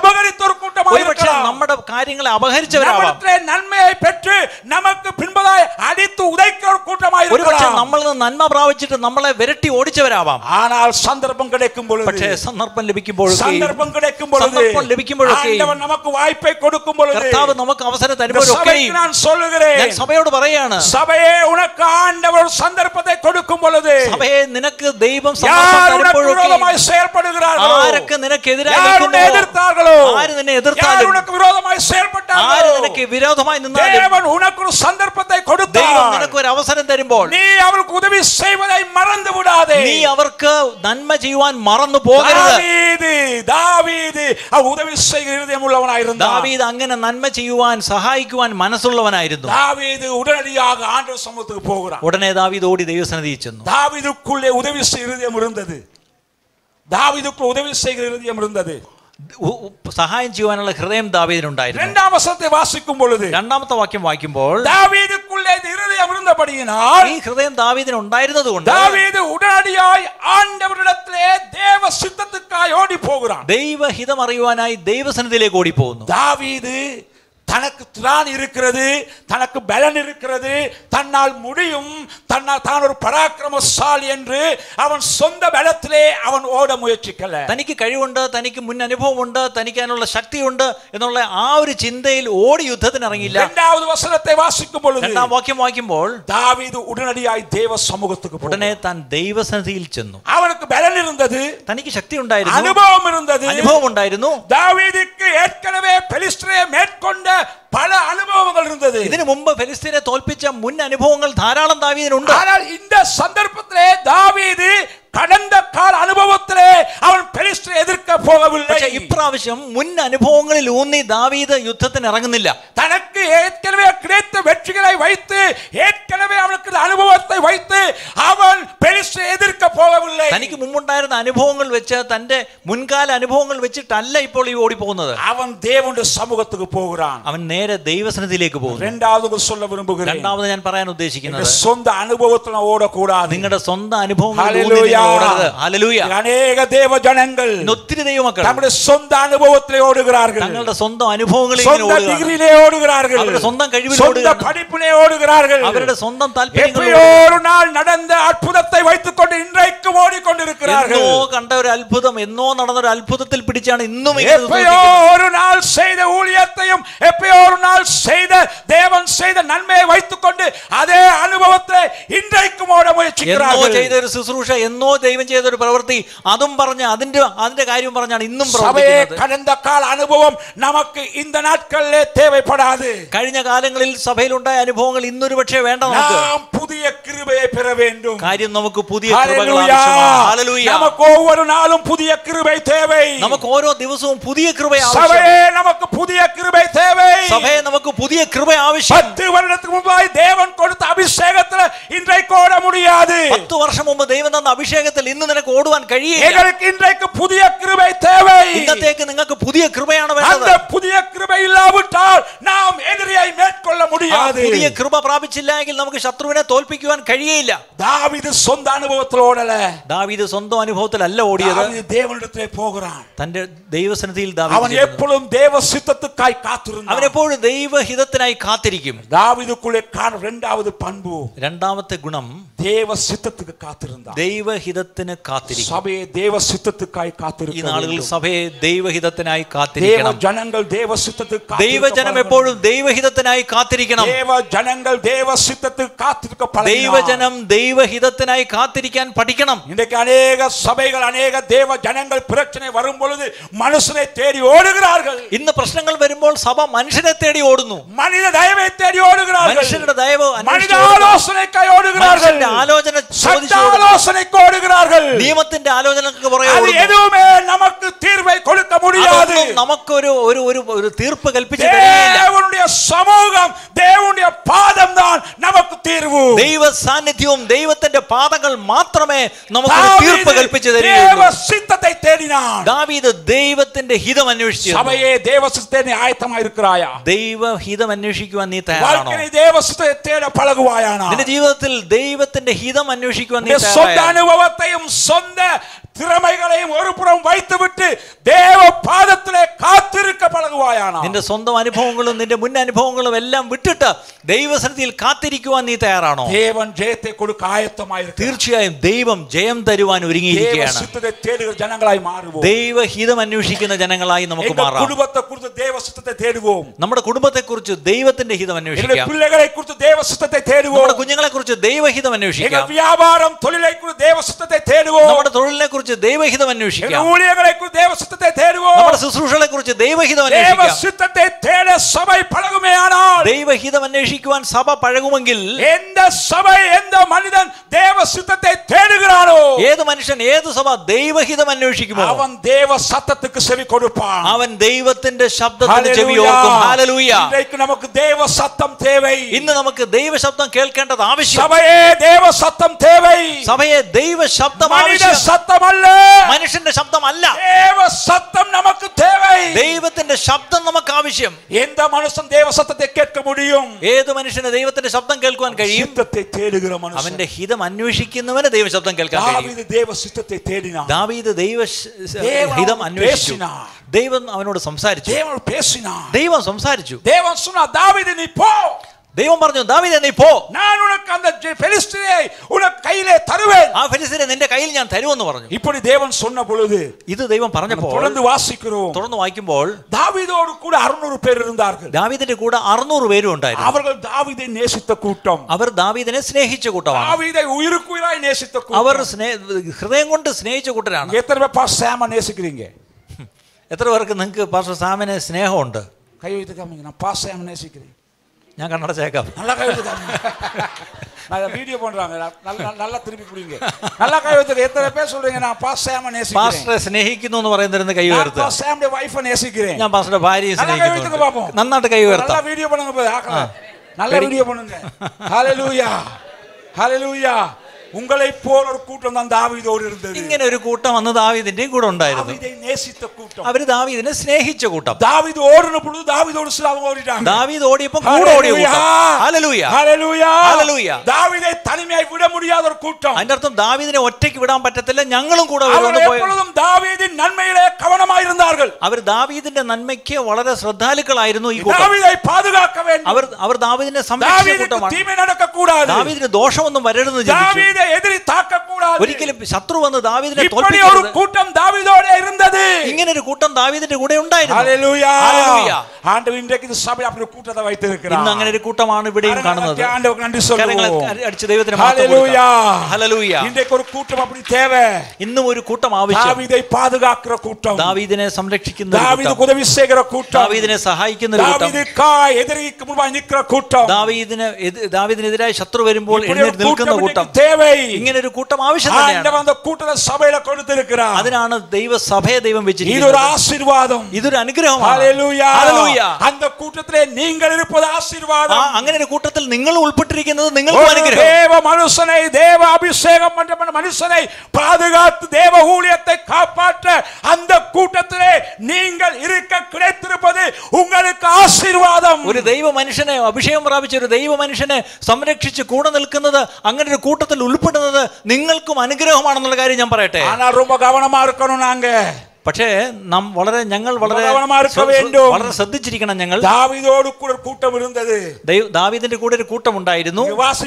ഒരുപക്ഷെ നമ്മുടെ കാര്യങ്ങളെ അപഹരിച്ചവരാവാം, നന്മയെ പെറ്റ് നമുക്ക് പിൻപതായി അടിത്തു ഉദയ്ക്കുന്ന ഒരുപക്ഷെ നമ്മളിൽ നിന്ന് നന്മ പ്രാപിച്ചിട്ട് നമ്മളെ വിരട്ടി ഓടിച്ചവരാവാം. ஆனால் சந்தர்ப்பம் கிடைக்கும் பொழுது, പക്ഷേ സന്ദർഭം ലഭിക്കുമ്പോഴൊക്കെ, சந்தர்ப்பம் கிடைக்கும் பொழுது, സന്ദർഭം ലഭിക്കുമ്പോഴൊക്കെ, ஆண்டவன் நமக்கு வாய்ப்பை கொடுக்கும் பொழுது, കർത്താവ് നമുക്ക് അവസരം തരുമ്പോഴൊക്കെ நான் சொல்லுகிறேன், ഞാൻ സഭയോട് പറയാണ്, சபையே உனக்கு ஆண்டவர் சந்தர்ப்பத்தை கொடுக்கும் பொழுது, സഭയെ നിനക്ക് ദൈവം സന്ദർഭം തരുമ്പോഴൊക്കെ விரோதமாய் செயல்படுகிறார்களோ, ആരൊക്കെ നിനക്ക് എതിരായി നിൽക്കുന്നുവോ, ആര് നിന്നെ എതിർത്താലും, உனக்கு விரோதமாய் செயல்பட்டார்களோ, ആര് നിനക്ക് വിരോധമായി നിന്നാലും, தேவன் உனக்கு ஒரு சந்தர்ப்பத்தை கொடுத்தார். ദൈവം നിനക്ക് ഒരു അവസരം തരുമ്പോൾ നീ അവർക്ക് ഉദവി ചെയ്വதை മറന്നു വിടാതെ, നീ അവർക്ക് നന്മ ചെയ്യുവാൻ മറന്നു പോകരുത്. ദാവീദ് ദാവീദ് ആ ഉദവി ചെയ്യുന്ന ഹൃദയമുള്ളവനായിരുന്നു. ദാവീദ് അങ്ങനെ നന്മ ചെയ്യുവാൻ സഹായിക്കുവാൻ മനസ്സുള്ളവനായിരുന്നു. ദാവീദ് ഉടനടിயாக ആண்டவர் சமூகத்துக்கு போகிறான். ഉടനെ ദാവീദ് ഓടി ദൈവസന്നിധിയിൽ ചെന്നു. ദാവീദുக்குள்ளே ഉദവി ചെയ്യുന്ന ഹൃദയം ഇരുന്നത്. ദാവീദുക്കുള്ള ഉദവി ചെയ്യുന്ന ഹൃദയം ഇരുന്നത്. സഹായം ചെയ്യാനുള്ള ഹൃദയം ദാവീദിനുണ്ടായിരുന്നു. രണ്ടാം വസനത്തെ വാസിക്കുമ്പോൾ, രണ്ടാമത്തെ വാക്യം വായിക്കുമ്പോൾ, ദാവീദുക്കുള്ളേ ഹൃദയം ഇരുന്നപടിയിനാൽ, ഈ ഹൃദയം ദാവീദിന് ഉണ്ടായിരുന്നതുകൊണ്ട് ദാവീദ് ഉടനടിയായി ആണ്ടവരിടത്തിലെ ദേവസിദ്ധത്തിനായി ഓടി പോകുകയാണ്. ദൈവഹിതം അറിയുവാനായി ദൈവസന്നിധിയിലേക്ക് ഓടി പോകുന്നു. ദാവീദ് தனக்கு திராணி இருக்கிறது, தனக்கு பலன் இருக்கிறது, தன்னால் முடியும், தன்னால் தான் ஒரு பராக்கிரமசாலி என்று അവൻ സ്വന്തം ബലത്തിലെ അവൻ ഓട മുയற்சிക്കല. തനിക്ക് കഴിവുണ്ട്, തനിക്ക് മുൻ അനുഭവമുണ്ട്, തനിക്ക് അതിനുള്ള ശക്തിയുണ്ട് എന്നുള്ള ആ ഒരു ചിന്തയിൽ ഓടി യുദ്ധത്തിന് ഇറങ്ങിയില്ല. രണ്ടാമത്തെ വസനത്തെ വാസിക്കുമ്പോൾ, രണ്ടാം വാക്യം വായിക്കുമ്പോൾ, ദാവീദ് ഉടനടിയായി ദൈവ സമൂഹத்துக்கு പോയി. ഉടനെ താൻ ദൈവസന്നിധിയിൽ ചെന്നു. അവനക്ക് ബലൻ ഇരുന്നത്, തനിക്ക് ശക്തി ഉണ്ടായിരുന്നു, അനുഭവം ഇരുന്നത്, അനുഭവം ഉണ്ടായിരുന്നു. ദാവീദിക്ക് ഏற்கனவே பெலிஸ்தரை மேற்கொண்ட പല അനുഭവങ്ങൾ ഇരുന്നത്. ഇതിനു മുമ്പ് ഫെലിസ്തീനെ തോൽപ്പിച്ച മുൻ അനുഭവങ്ങൾ ധാരാളം ദാവീദിനുണ്ട്. ஆனால் இந்த சந்தர்ப்பத்திலே தாவீது கடந்த கால അനുഭവത്തിലെ അവൻ ഫെലിസ്തരെ എതിർക്ക പോകവില്ല. പക്ഷേ ഇപ്രാവശ്യം മുൻ അനുഭവങ്ങളിൽ ഊന്നി ദാവീദ് യുദ്ധത്തിന് ഇറങ്ങുന്നില്ല. തനക്ക് ഏற்கனவே கிடைத்த வெற்றிகளை வைத்து, ஏற்கனவே அவனுக்கு അനുഭവத்தை வைத்து അവൻ ഫെലിസ്തരെ എതിർക്ക പോകവില്ല. തനിക്ക് മുമ്പുണ്ടായിരുന്ന അനുഭവങ്ങൾ വെച്ച്, തന്റെ മുൻകാല അനുഭവങ്ങൾ വെച്ചിട്ടല്ല ഇപ്പോൾ ഈ ഓടി പോകുന്നത്. അവൻ ദേവന്റെ സമൂഹத்துக்கு പോകുகிறான். അവൻ നേരെ ദൈവസന്നിധിയിലേക്ക് പോകുന്നു. രണ്ടാമത് சொல்ல വിரும்புகிறேன், രണ്ടാമത് ഞാൻ പറയാൻ ഉദ്ദേശിക്കുന്നത്, സ്വന്തം അനുഭവത്തിൽ ഓടக்கூடாது. നിങ്ങളുടെ സ്വന്തം അനുഭവങ്ങളിൽ അനേക ദേവജനങ്ങൾ, ഒത്തിരി ദൈവമക്കൾ നമ്മുടെ സ്വന്തം അനുഭവത്തിലെ ഓടുகிறார்கள், തങ്ങളുടെ സ്വന്തം അനുഭവങ്ങളിൽ ഡിഗ്രിയിലെ ഓടുகிறார்கள், അവരുടെ സ്വന്തം കഴിവിൽ സ്വന്തം പഠിപ്പിലെ ഓടുகிறார்கள், അവരുടെ സ്വന്തം താല്പര്യങ്ങളിൽ ഒരു നാൾ നടന്ന അത്ഭുതത്തെ வைத்துக்கொண்டு இன்றைக்கு ஓடிக்கொண்டு கொண்டிருக்கிறார்கள். എന്നോ കണ്ട ഒരു അത്ഭുതം, എന്നോ നടന്ന ഒരു അത്ഭുതത്തിൽ പിടിച്ചാണ് ഇന്നും எப்பயோ ஒரு நாள் செய்த ஊழியத்தையும் எப்பயோ ஒரு நாள் செய்த தேவன் செய்த நன்மையை வைத்துக்கொண்டு அதே அனுபவத்தை இன்றைக்கும் ஓட முயற்சிக்கிறார்கள். എന്നോ ചെയ്ത ഒരു ശുശ്രൂഷ, എന്നോ ദൈവം ചെയ്ത ഒരു പ്രവൃത്തി, അതും പറഞ്ഞ് അതിന്റെ അതിന്റെ കാര്യം പറഞ്ഞാണ് ഇന്നും പ്രവർത്തിക്കുന്നത്. கடந்த கால அனுபவம் நமக்கு இந்த நாட்களிலே தேவைப்படாது. കഴിഞ്ഞ കാലങ്ങളിൽ സഭയിലുണ്ടായ അനുഭവങ്ങൾ ഇന്നൊരു പക്ഷേ വേണ്ട. നമുക്ക് நாம் புதிய கிருபையை பெற வேண்டும். കാര്യം നമുക്ക് പുതിയ കൃപകൾ ആവശ്യമാണ്. ഹല്ലേലൂയ. നമുക്ക് ஒவ்வொரு நாளும் புதிய கிருபை தேவை. നമുക്ക് ഓരോ ദിവസവും പുതിയ കൃപ ആവശ്യമാണ്. சபையே நமக்கு புதிய கிருபை தேவை. സഭയെ നമുക്ക് പുതിയ കൃപ ആവശ്യം. பத்து வருடத்துக்கு முன்பாய் தேவன் கொடுத்த அபிஷேகத்தில் இன்றைக்கு ஓட முடியாது. പത്ത് വർഷം മുമ്പ് ദൈവം തന്ന അഭിഷേകത്തിൽ ഇന്ന് നിനക്ക് ഓടുവാൻ കഴിയില്ല. எங்களுக்கு இன்றைக்கு புதிய கிருபை தேவை. ഇന്നത്തേക്ക് നിങ്ങൾക്ക് പുതിയ കൃപയാണ് വേണ്ടത്. அந்த புதிய கிருபை இல்லாவிட்டால் நாம் எதிரியை மேற்கொள்ள முடியாது. പുതിയ കൃപ പ്രാപിച്ചില്ലെങ്കിൽ നമുക്ക് ശത്രുവിനെ തോൽപ്പിക്കുവാൻ കഴിയില്ല. ദാവീദ് സ്വന്തം അനുഭവത്തിൽ ഓടല. ദാവീദ് സ്വന്തം അനുഭവത്തിലല്ല ഓടിയത്. ദാവീദ് ദേവനിടത്തിലേക്ക് പോകുകയാണ്. തന്റെ ദൈവസന്നിധിയിൽ ദാവീദ് അവൻ എപ്പോഴും ദൈവഹിതത്തിനായി കാത്തിരുന്നു. അവൻ എപ്പോഴും ദൈവഹിതത്തിനായി കാത്തിരിക്കും. ദാവീദുക്കുള്ളே കാണുന്ന രണ്ടാമത്തെ പண்பு, രണ്ടാമത്തെ ഗുണം, ദൈവഹിതത്തിനായി കാത്തിരുന്നു. ദൈവഹിതത്തിന് കാത്തിരിക്കും. സഭയെ ദൈവഹിതത്തിനായി കാത്തിരിക്കണം. ഈ നാളുകളിൽ സഭയെ ദൈവഹിതത്തിനായി കാത്തിരിക്കണം. ദൈവജനങ്ങൾ ദൈവഹിതത്തിനായി, ദൈവജനം എപ്പോഴും ദൈവഹിതത്തിനായി കാത്തിരിക്കണം. ദൈവജനങ്ങൾ ദൈവഹിതത്തിൽ കാത്തിരിക്ക പഠിക്കണം. ദൈവജനം ദൈവഹിതത്തിനായി കാത്തിരിക്കാൻ പഠിക്കണം. ഇന്നേക്ക് അനേക സഭകൾ, അനേക ദൈവജനങ്ങൾ പ്രശ്നം വരും പൊழுது മനുഷ്യനെ തേടി ഓടുகிறார்கள். ഇന്ന് പ്രശ്നങ്ങൾ വരുമ്പോൾ സഭ മനുഷ്യനെ തേടി ഓടുന്നു. മനുഷ്യ ദയവെ തേടി ഓടുகிறார்கள். മനുഷ്യരുടെ ദയവ് മനുഷ്യ ആലോചനയ്ക്കായി ഓടുகிறார்கள். ആലോചന ചോദിച്ചു ആലോചനയ്ക്ക് ഓടുகிறார்கள். നിയമത്തിന്റെ ആലോചനക്ക് പുറകെ ഓടുന്നു. എതുമേ നമുക്ക് തീർപ്പ് കൊടുക്ക മുടിയാതെ. നമുക്കൊരു ഒരു ഒരു ഒരു തീർപ്പ് കൽപ്പിച്ചു തരികയില്ല. ദേവനുடைய സമൂഹം, ദേവനുடைய പാദം தான் നമുക്ക് തീർവ്. ദൈവ സാന്നിധ്യവും ദൈവത്തിന്റെ പാദങ്ങൾ മാത്രമേ നമുക്ക് തീർപ്പ് കൽപ്പിച്ചു തരികയുള്ളൂ. ദൈവഹിതത്തെ തേടിനാൻ. ദാവീദ് ദൈവത്തിന്റെ ഹിതം അന്വേഷിച്ചു. സഭയെ ദൈവഹിതത്തിന് ആയത്തമായിരിക്കുകയാ. ദൈവഹിതം അന്വേഷിക്കുവാൻ നീ തയ്യാറാണോ? ദൈവഹിതത്തെ തേടി പഴകുവായാണ്. നിന്റെ ജീവിതത്തിൽ ദൈവത്തിന്റെ ഹിതം അന്വേഷിക്കുവാൻ നീ തയ്യാറാണോ? സ്വന്തം അനുഭവത്തെയും സ്വന്തം திறமைகளையும் ஒரு புறம் வைத்துவிட்டு தேவ பாதத்திலே காத்திருக்க பழகுவாயானா. നിന്റെ സ്വന്തം അനുഭവങ്ങളും നിന്റെ മുൻ അനുഭവങ്ങളും എല്ലാം വിട്ടിട്ട് ദൈവസന്നിധിയിൽ കാത്തിരിക്കുവാൻ നീ തയ്യാറാണോ? ദേവൻ ജയത്തെ കൊടുക്ക ആയത്തമായിരിക്കുന്നു. തീർച്ചയായും ദൈവം ജയം തരുവാൻ ഒരുങ്ങിയിരിക്കുകയാണ്. ദൈവഹിതത്തെ തേടുന്ന ജനങ്ങളായി മാറുവോ? ദൈവഹിതം അന്വേഷിക്കുന്ന ജനങ്ങളായി നമുക്ക് മാറാം. കുടുംബത്തെക്കുറിച്ച് ദൈവഹിതത്തെ തേടുவோம். നമ്മുടെ കുടുംബത്തെക്കുറിച്ച് ദൈവത്തിന്റെ ഹിതം അന്വേഷിക്കാം. പിള്ളകളെക്കുറിച്ച് ദൈവഹിതത്തെ തേടുவோം. നമ്മുടെ കുഞ്ഞുങ്ങളെക്കുറിച്ച് ദൈവഹിതം അന്വേഷിക്കാം. വ്യാപാരം തൊഴിലെക്കുറിച്ച് ദൈവഹിതത്തെ തേടുவோം. നമ്മുടെ തൊഴിലിനെക്കുറിച്ച് ദൈവഹിതം അന്വേഷിക്കാം. ഊഴിയങ്ങളെക്കുറിച്ച് ദൈവഹിതത്തെ തേടുவோം. നമ്മുടെ ശുശ്രൂഷകളെക്കുറിച്ച് ദൈവഹിതം അന്വേഷിക്കാം. ദൈവഹിതത്തെ തേട സഭ പഴകുമേയാനാൽ, ദൈവഹിതം അന്വേഷിക്കുവാൻ സഭ പഴകുമെങ്കിൽ, എന്ത സഭ എന്ത മനുഷ്യൻ ദൈവഹിതത്തെ തേടുகிறானோ, ഏത് മനുഷ്യൻ ഏത് സഭ ദൈവഹിതം അന്വേഷിക്കുമോ അവൻ ദൈവസത്യത്തിക്ക് ചെവി കൊടുപ്പാൻ. അവൻ ദൈവത്തിന്റെ ശബ്ദത്തിന് ചെവിയോർക്കും. ഹല്ലേലൂയ. ഇന്നേക്ക് നമുക്ക് ദൈവസത്യം തേവൈ. ഇന്ന് നമുക്ക് ദൈവശബ്ദം കേൾക്കേണ്ടത് ആവശ്യം. സഭയെ ദൈവസത്യം തേവൈ. സഭയെ ദൈവശബ്ദം ആവശ്യം. സത്യമല്ല, മനുഷ്യന്റെ ശബ്ദമല്ല. ദൈവസത്യം നമുക്ക് തേവൈ. ദൈവത്തിന്റെ ശബ്ദം നമുക്ക് ആവശ്യം. എന്ത മനുഷ്യൻ ദൈവസത്യത്തെ കേൾക്ക മുടിയും? ഏത് മനുഷ്യന് ദൈവത്തിന്റെ ശബ്ദം കേൾക്കുവാൻ കഴിയും? അവന്റെ ഹിതം അന്വേഷിക്കുന്നവന് ദൈവശബ്ദം കേൾക്കാൻ കഴിയും. ദാവീദ് ദൈവ ഹിതം അന്വേഷിച്ചു. ദൈവം അവനോട് സംസാരിച്ചു. ദൈവം സംസാരിച്ചു. ദൈവം പറഞ്ഞു, ദാവീദേ നീ പോ, ഞാൻ ഉനക്ക് அந்த பெலிஸ்தியை உனக்கு கையிலே தருவேன். ആ ഫെലിസ്ത്യനെ നിന്റെ കയ്യിൽ ഞാൻ തരുമെന്ന് പറഞ്ഞു. இப்படி தேவன் சொன்ன பொழுது, ഇത് ദൈവം പറഞ്ഞപ്പോൾ தொடர்ந்து வாசிக்கிறோம். തുടർന്ന് വായിക്കുമ്പോൾ தாவீதோடு கூட അറുനൂറ് പേർ இருந்தார்கள். ദാവീദിന്റെ കൂടെ അറുനൂറ് പേരും ഉണ്ടായിരുന്നു. അവர்கள் தாவீதை நேசித்த கூட்டம். അവർ ദാവീദിനെ സ്നേഹിച്ച കൂട്ടമാണ്. தாவீதை ഉயிருക്കുയിരായി நேசித்த കൂട്ടം. അവർ ഹൃദയം കൊണ്ട് സ്നേഹിച്ച കൂട്ടരാണ്. എത്ര പേർ പാസ്റ്റർ സാമ നേസിக்கிறீங்க? എത്ര പേർക്ക് നിങ്ങൾക്ക് പാസ്റ്റർ സാമിനെ സ്നേഹമുണ്ട്? കൈ ഉയർത്തി കാണിங்க. நான் பாஸ்டர் சாம நேசிக்கிறேன். ഞാൻ കണ്ണടച്ചേക്കാം. நல்லா கை உயர்த்தி காமிங்க. நான் வீடியோ பண்றாங்க. நல்லா நல்லா திருப்பி புடிங்க. நல்லா கை உயர்த்தி. எத்தனை பேர் சொல்றீங்க நான் பாஸ்டர் சாம നേസിக்கிறேൻ? പാസ്റ്ററെ സ്നേഹിക്കുന്നു എന്ന് പറയുന്നതിന് കൈ ഉയർത്തുക. ഞാൻ പാസ്റ്റർ സാമിന്റെ വൈഫ് നേസിக்கிறேൻ. ഞാൻ പാസ്റ്ററുടെ ഭാര്യയെ സ്നേഹിക്കുന്നു. നന്നായിട്ട് കൈ ഉയർത്താം. நல்லா வீடியோ பண்ணுங்க. நல்லா வீடியோ பண்ணுங்க. ஹalleluya. ஹalleluya. உங்களை போல ஒரு கூட்டம் தான் தாவீதோடு இருந்தது. ഇങ്ങനെ ഒരു കൂട്ടം അന്ന് ദാവീദിന്റെയും കൂടെ ഉണ്ടായിരുന്നു. ദാവീദை നേസിച്ച കൂട്ടം. അവർ ദാവീദിനെ സ്നേഹിച്ച കൂട്ടം. ദാവീദ് ഓടുന്ന പൊഴുது ദാവീദോട് സ്ലാവ് ഓടിட்டாங்க. ദാവീദ് ഓടിയപ്പോൾ കൂടെ ഓടിയ കൂട്ടം. ഹല്ലേലൂയ. ഹല്ലേലൂയ. ഹല്ലേലൂയ. ദാവീദെ തനിമയായി വിട முடியாத ഒരു കൂട്ടം. അതിന്റെ അർത്ഥം ദാവീദിനെ ഒറ്റയ്ക്ക് വിടാൻ പറ്റത്തില്ല, ഞങ്ങളും കൂടെ വരുമെന്ന് പോയി. അവർ എപ്പോഴും ദാവീദിൻ നന്മയിലെ കവനമായിരുന്നാர்கள். അവർ ദാവീദിന്റെ നന്മയ്ക്ക് വളരെ ശ്രദ്ധാലുക്കളായിരുന്നു ഈ കൂട്ടം. ദാവീദை பாதுகாக்க வேண்டும். അവർ അവർ ദാവീദിനെ സംരക്ഷിച്ച കൂട്ടമാണ്. ദാവീദിന് തീമ നടക്കക്കൂടാതെ. ദാവീദിന് ദോഷമൊന്നും വരരുതെന്ന് ചിന്തിച്ചു. தாவீதை எதிரி தாக்க கூடாது. ഒരിക്കലും ശത്രു വന്ന് ദാവീദിനെ இப்படி ஒரு തോൽപ്പിക്കരുത്. கூட்டம் தாவீதோட இருந்தது. ഇങ്ങനെ ഒരു കൂട്ടം ദാവീദിന്റെ കൂടെ ഉണ്ടായിരുന്നു. ഹല്ലേലൂയ. ഹല്ലേലൂയ. ആണ്ടവൻ ഇன்றைக்கு இந்த சபையில் அப்படி ஒரு கூட்டத்தை வைத்திருக்கிறார். ഇന്ന് അങ്ങനെ ഒരു കൂട്ടമാണ് ഇവിടെയും കാണുന്നത്. ആണ്ടവർക്ക് നന്ദി சொல்லுவோம். കരങ്ങളെ അടിച്ച് ദൈവത്തിന് മഹത്വം കൊടുക്കാം. ഹല്ലേലൂയ. இன்றைக்கு ஒரு கூட்டம் அப்படி தேவை. ഇന്നും ഒരു കൂട്ടം ആവശ്യം. ദാവീദை പാതുകാക്കുന്ന കൂട്ടം. ദാവീദിനെ സംരക്ഷിക്കുന്ന കൂട്ടം. ദാവീദ് ഉദവി ചെയ്യുന്ന കൂട്ടം. ദാവീദിനെ സഹായിക്കുന്ന കൂട്ടം. ദാവീദിനായി എതിരിക്ക് മുൻപായി നിൽക്കുന്ന കൂട്ടം. ദാവീദിനെ ദാവീദിനെതിരായി ശത്രു വരുമ്പോൾ എഴുന്നേറ്റ് നിൽക്കുന്ന കൂട്ടം. ഇങ്ങനെ ഒരു കൂട്ടം ആവശ്യം തന്നെയാണ്. ആണ്ടവൻ കൂട്ടത്തെ സഭയിലെ കൊടുത്തിരിക്കുകയാണ്. അതിനാണ് ദൈവസഭയെ ദൈവം വെച്ചിരിക്കുന്നത്. ഇതൊരു ആശീർവാദം. ഇതൊരു അനുഗ്രഹമാണ്. ഹല്ലേലൂയ. ഹല്ലേലൂയ. அந்த கூட்டத்திலே நீங்கள் இருப்பது ஆசீர்வாதம். ആ അങ്ങനെ ഒരു കൂട്ടത്തിൽ നിങ്ങൾ ഉൾപ്പെട്ടിരിക്കുന്നത് നിങ്ങൾക്ക് അനുഗ്രഹം. தேவ மனுஷனை தேவ அபிஷேகம் பண்ண மனுஷனை பாதுகாத்து தேவ ஊழியத்தை காப்பாற்ற அந்த கூட்டத்திலே நீங்கள் இருக்க கிடைத்திருப்பது உங்களுக்கு ஆசீர்வாദം. ഒരു ദൈവ മനുഷ്യനെ അഭിഷേകം പ്രാപിച്ച ഒരു ദൈവ മനുഷ്യനെ സംരക്ഷിച്ച് കൂടെ നിൽക്കുന്നത് അങ്ങനെ ഒരു കൂട്ടത്തിൽ ഉൾപ്പെടുന്നത് നിങ്ങൾക്കും അനുഗ്രഹമാണെന്നുള്ള കാര്യം ഞാൻ പറയട്ടെ. ஆனா ரொம்ப கவனமா இருக்கணும் நாங்க. പക്ഷേ നാം വളരെ ഞങ്ങൾ വളരെ വളരെ ശ്രദ്ധിച്ചിരിക്കണം. ഞങ്ങൾ ദാവീദോട് കൂടെ ഒരു കൂട്ടം ഇരുന്നത്. ദാവീദിന്റെ കൂടെ ഒരു കൂട്ടം ഉണ്ടായിരുന്നു.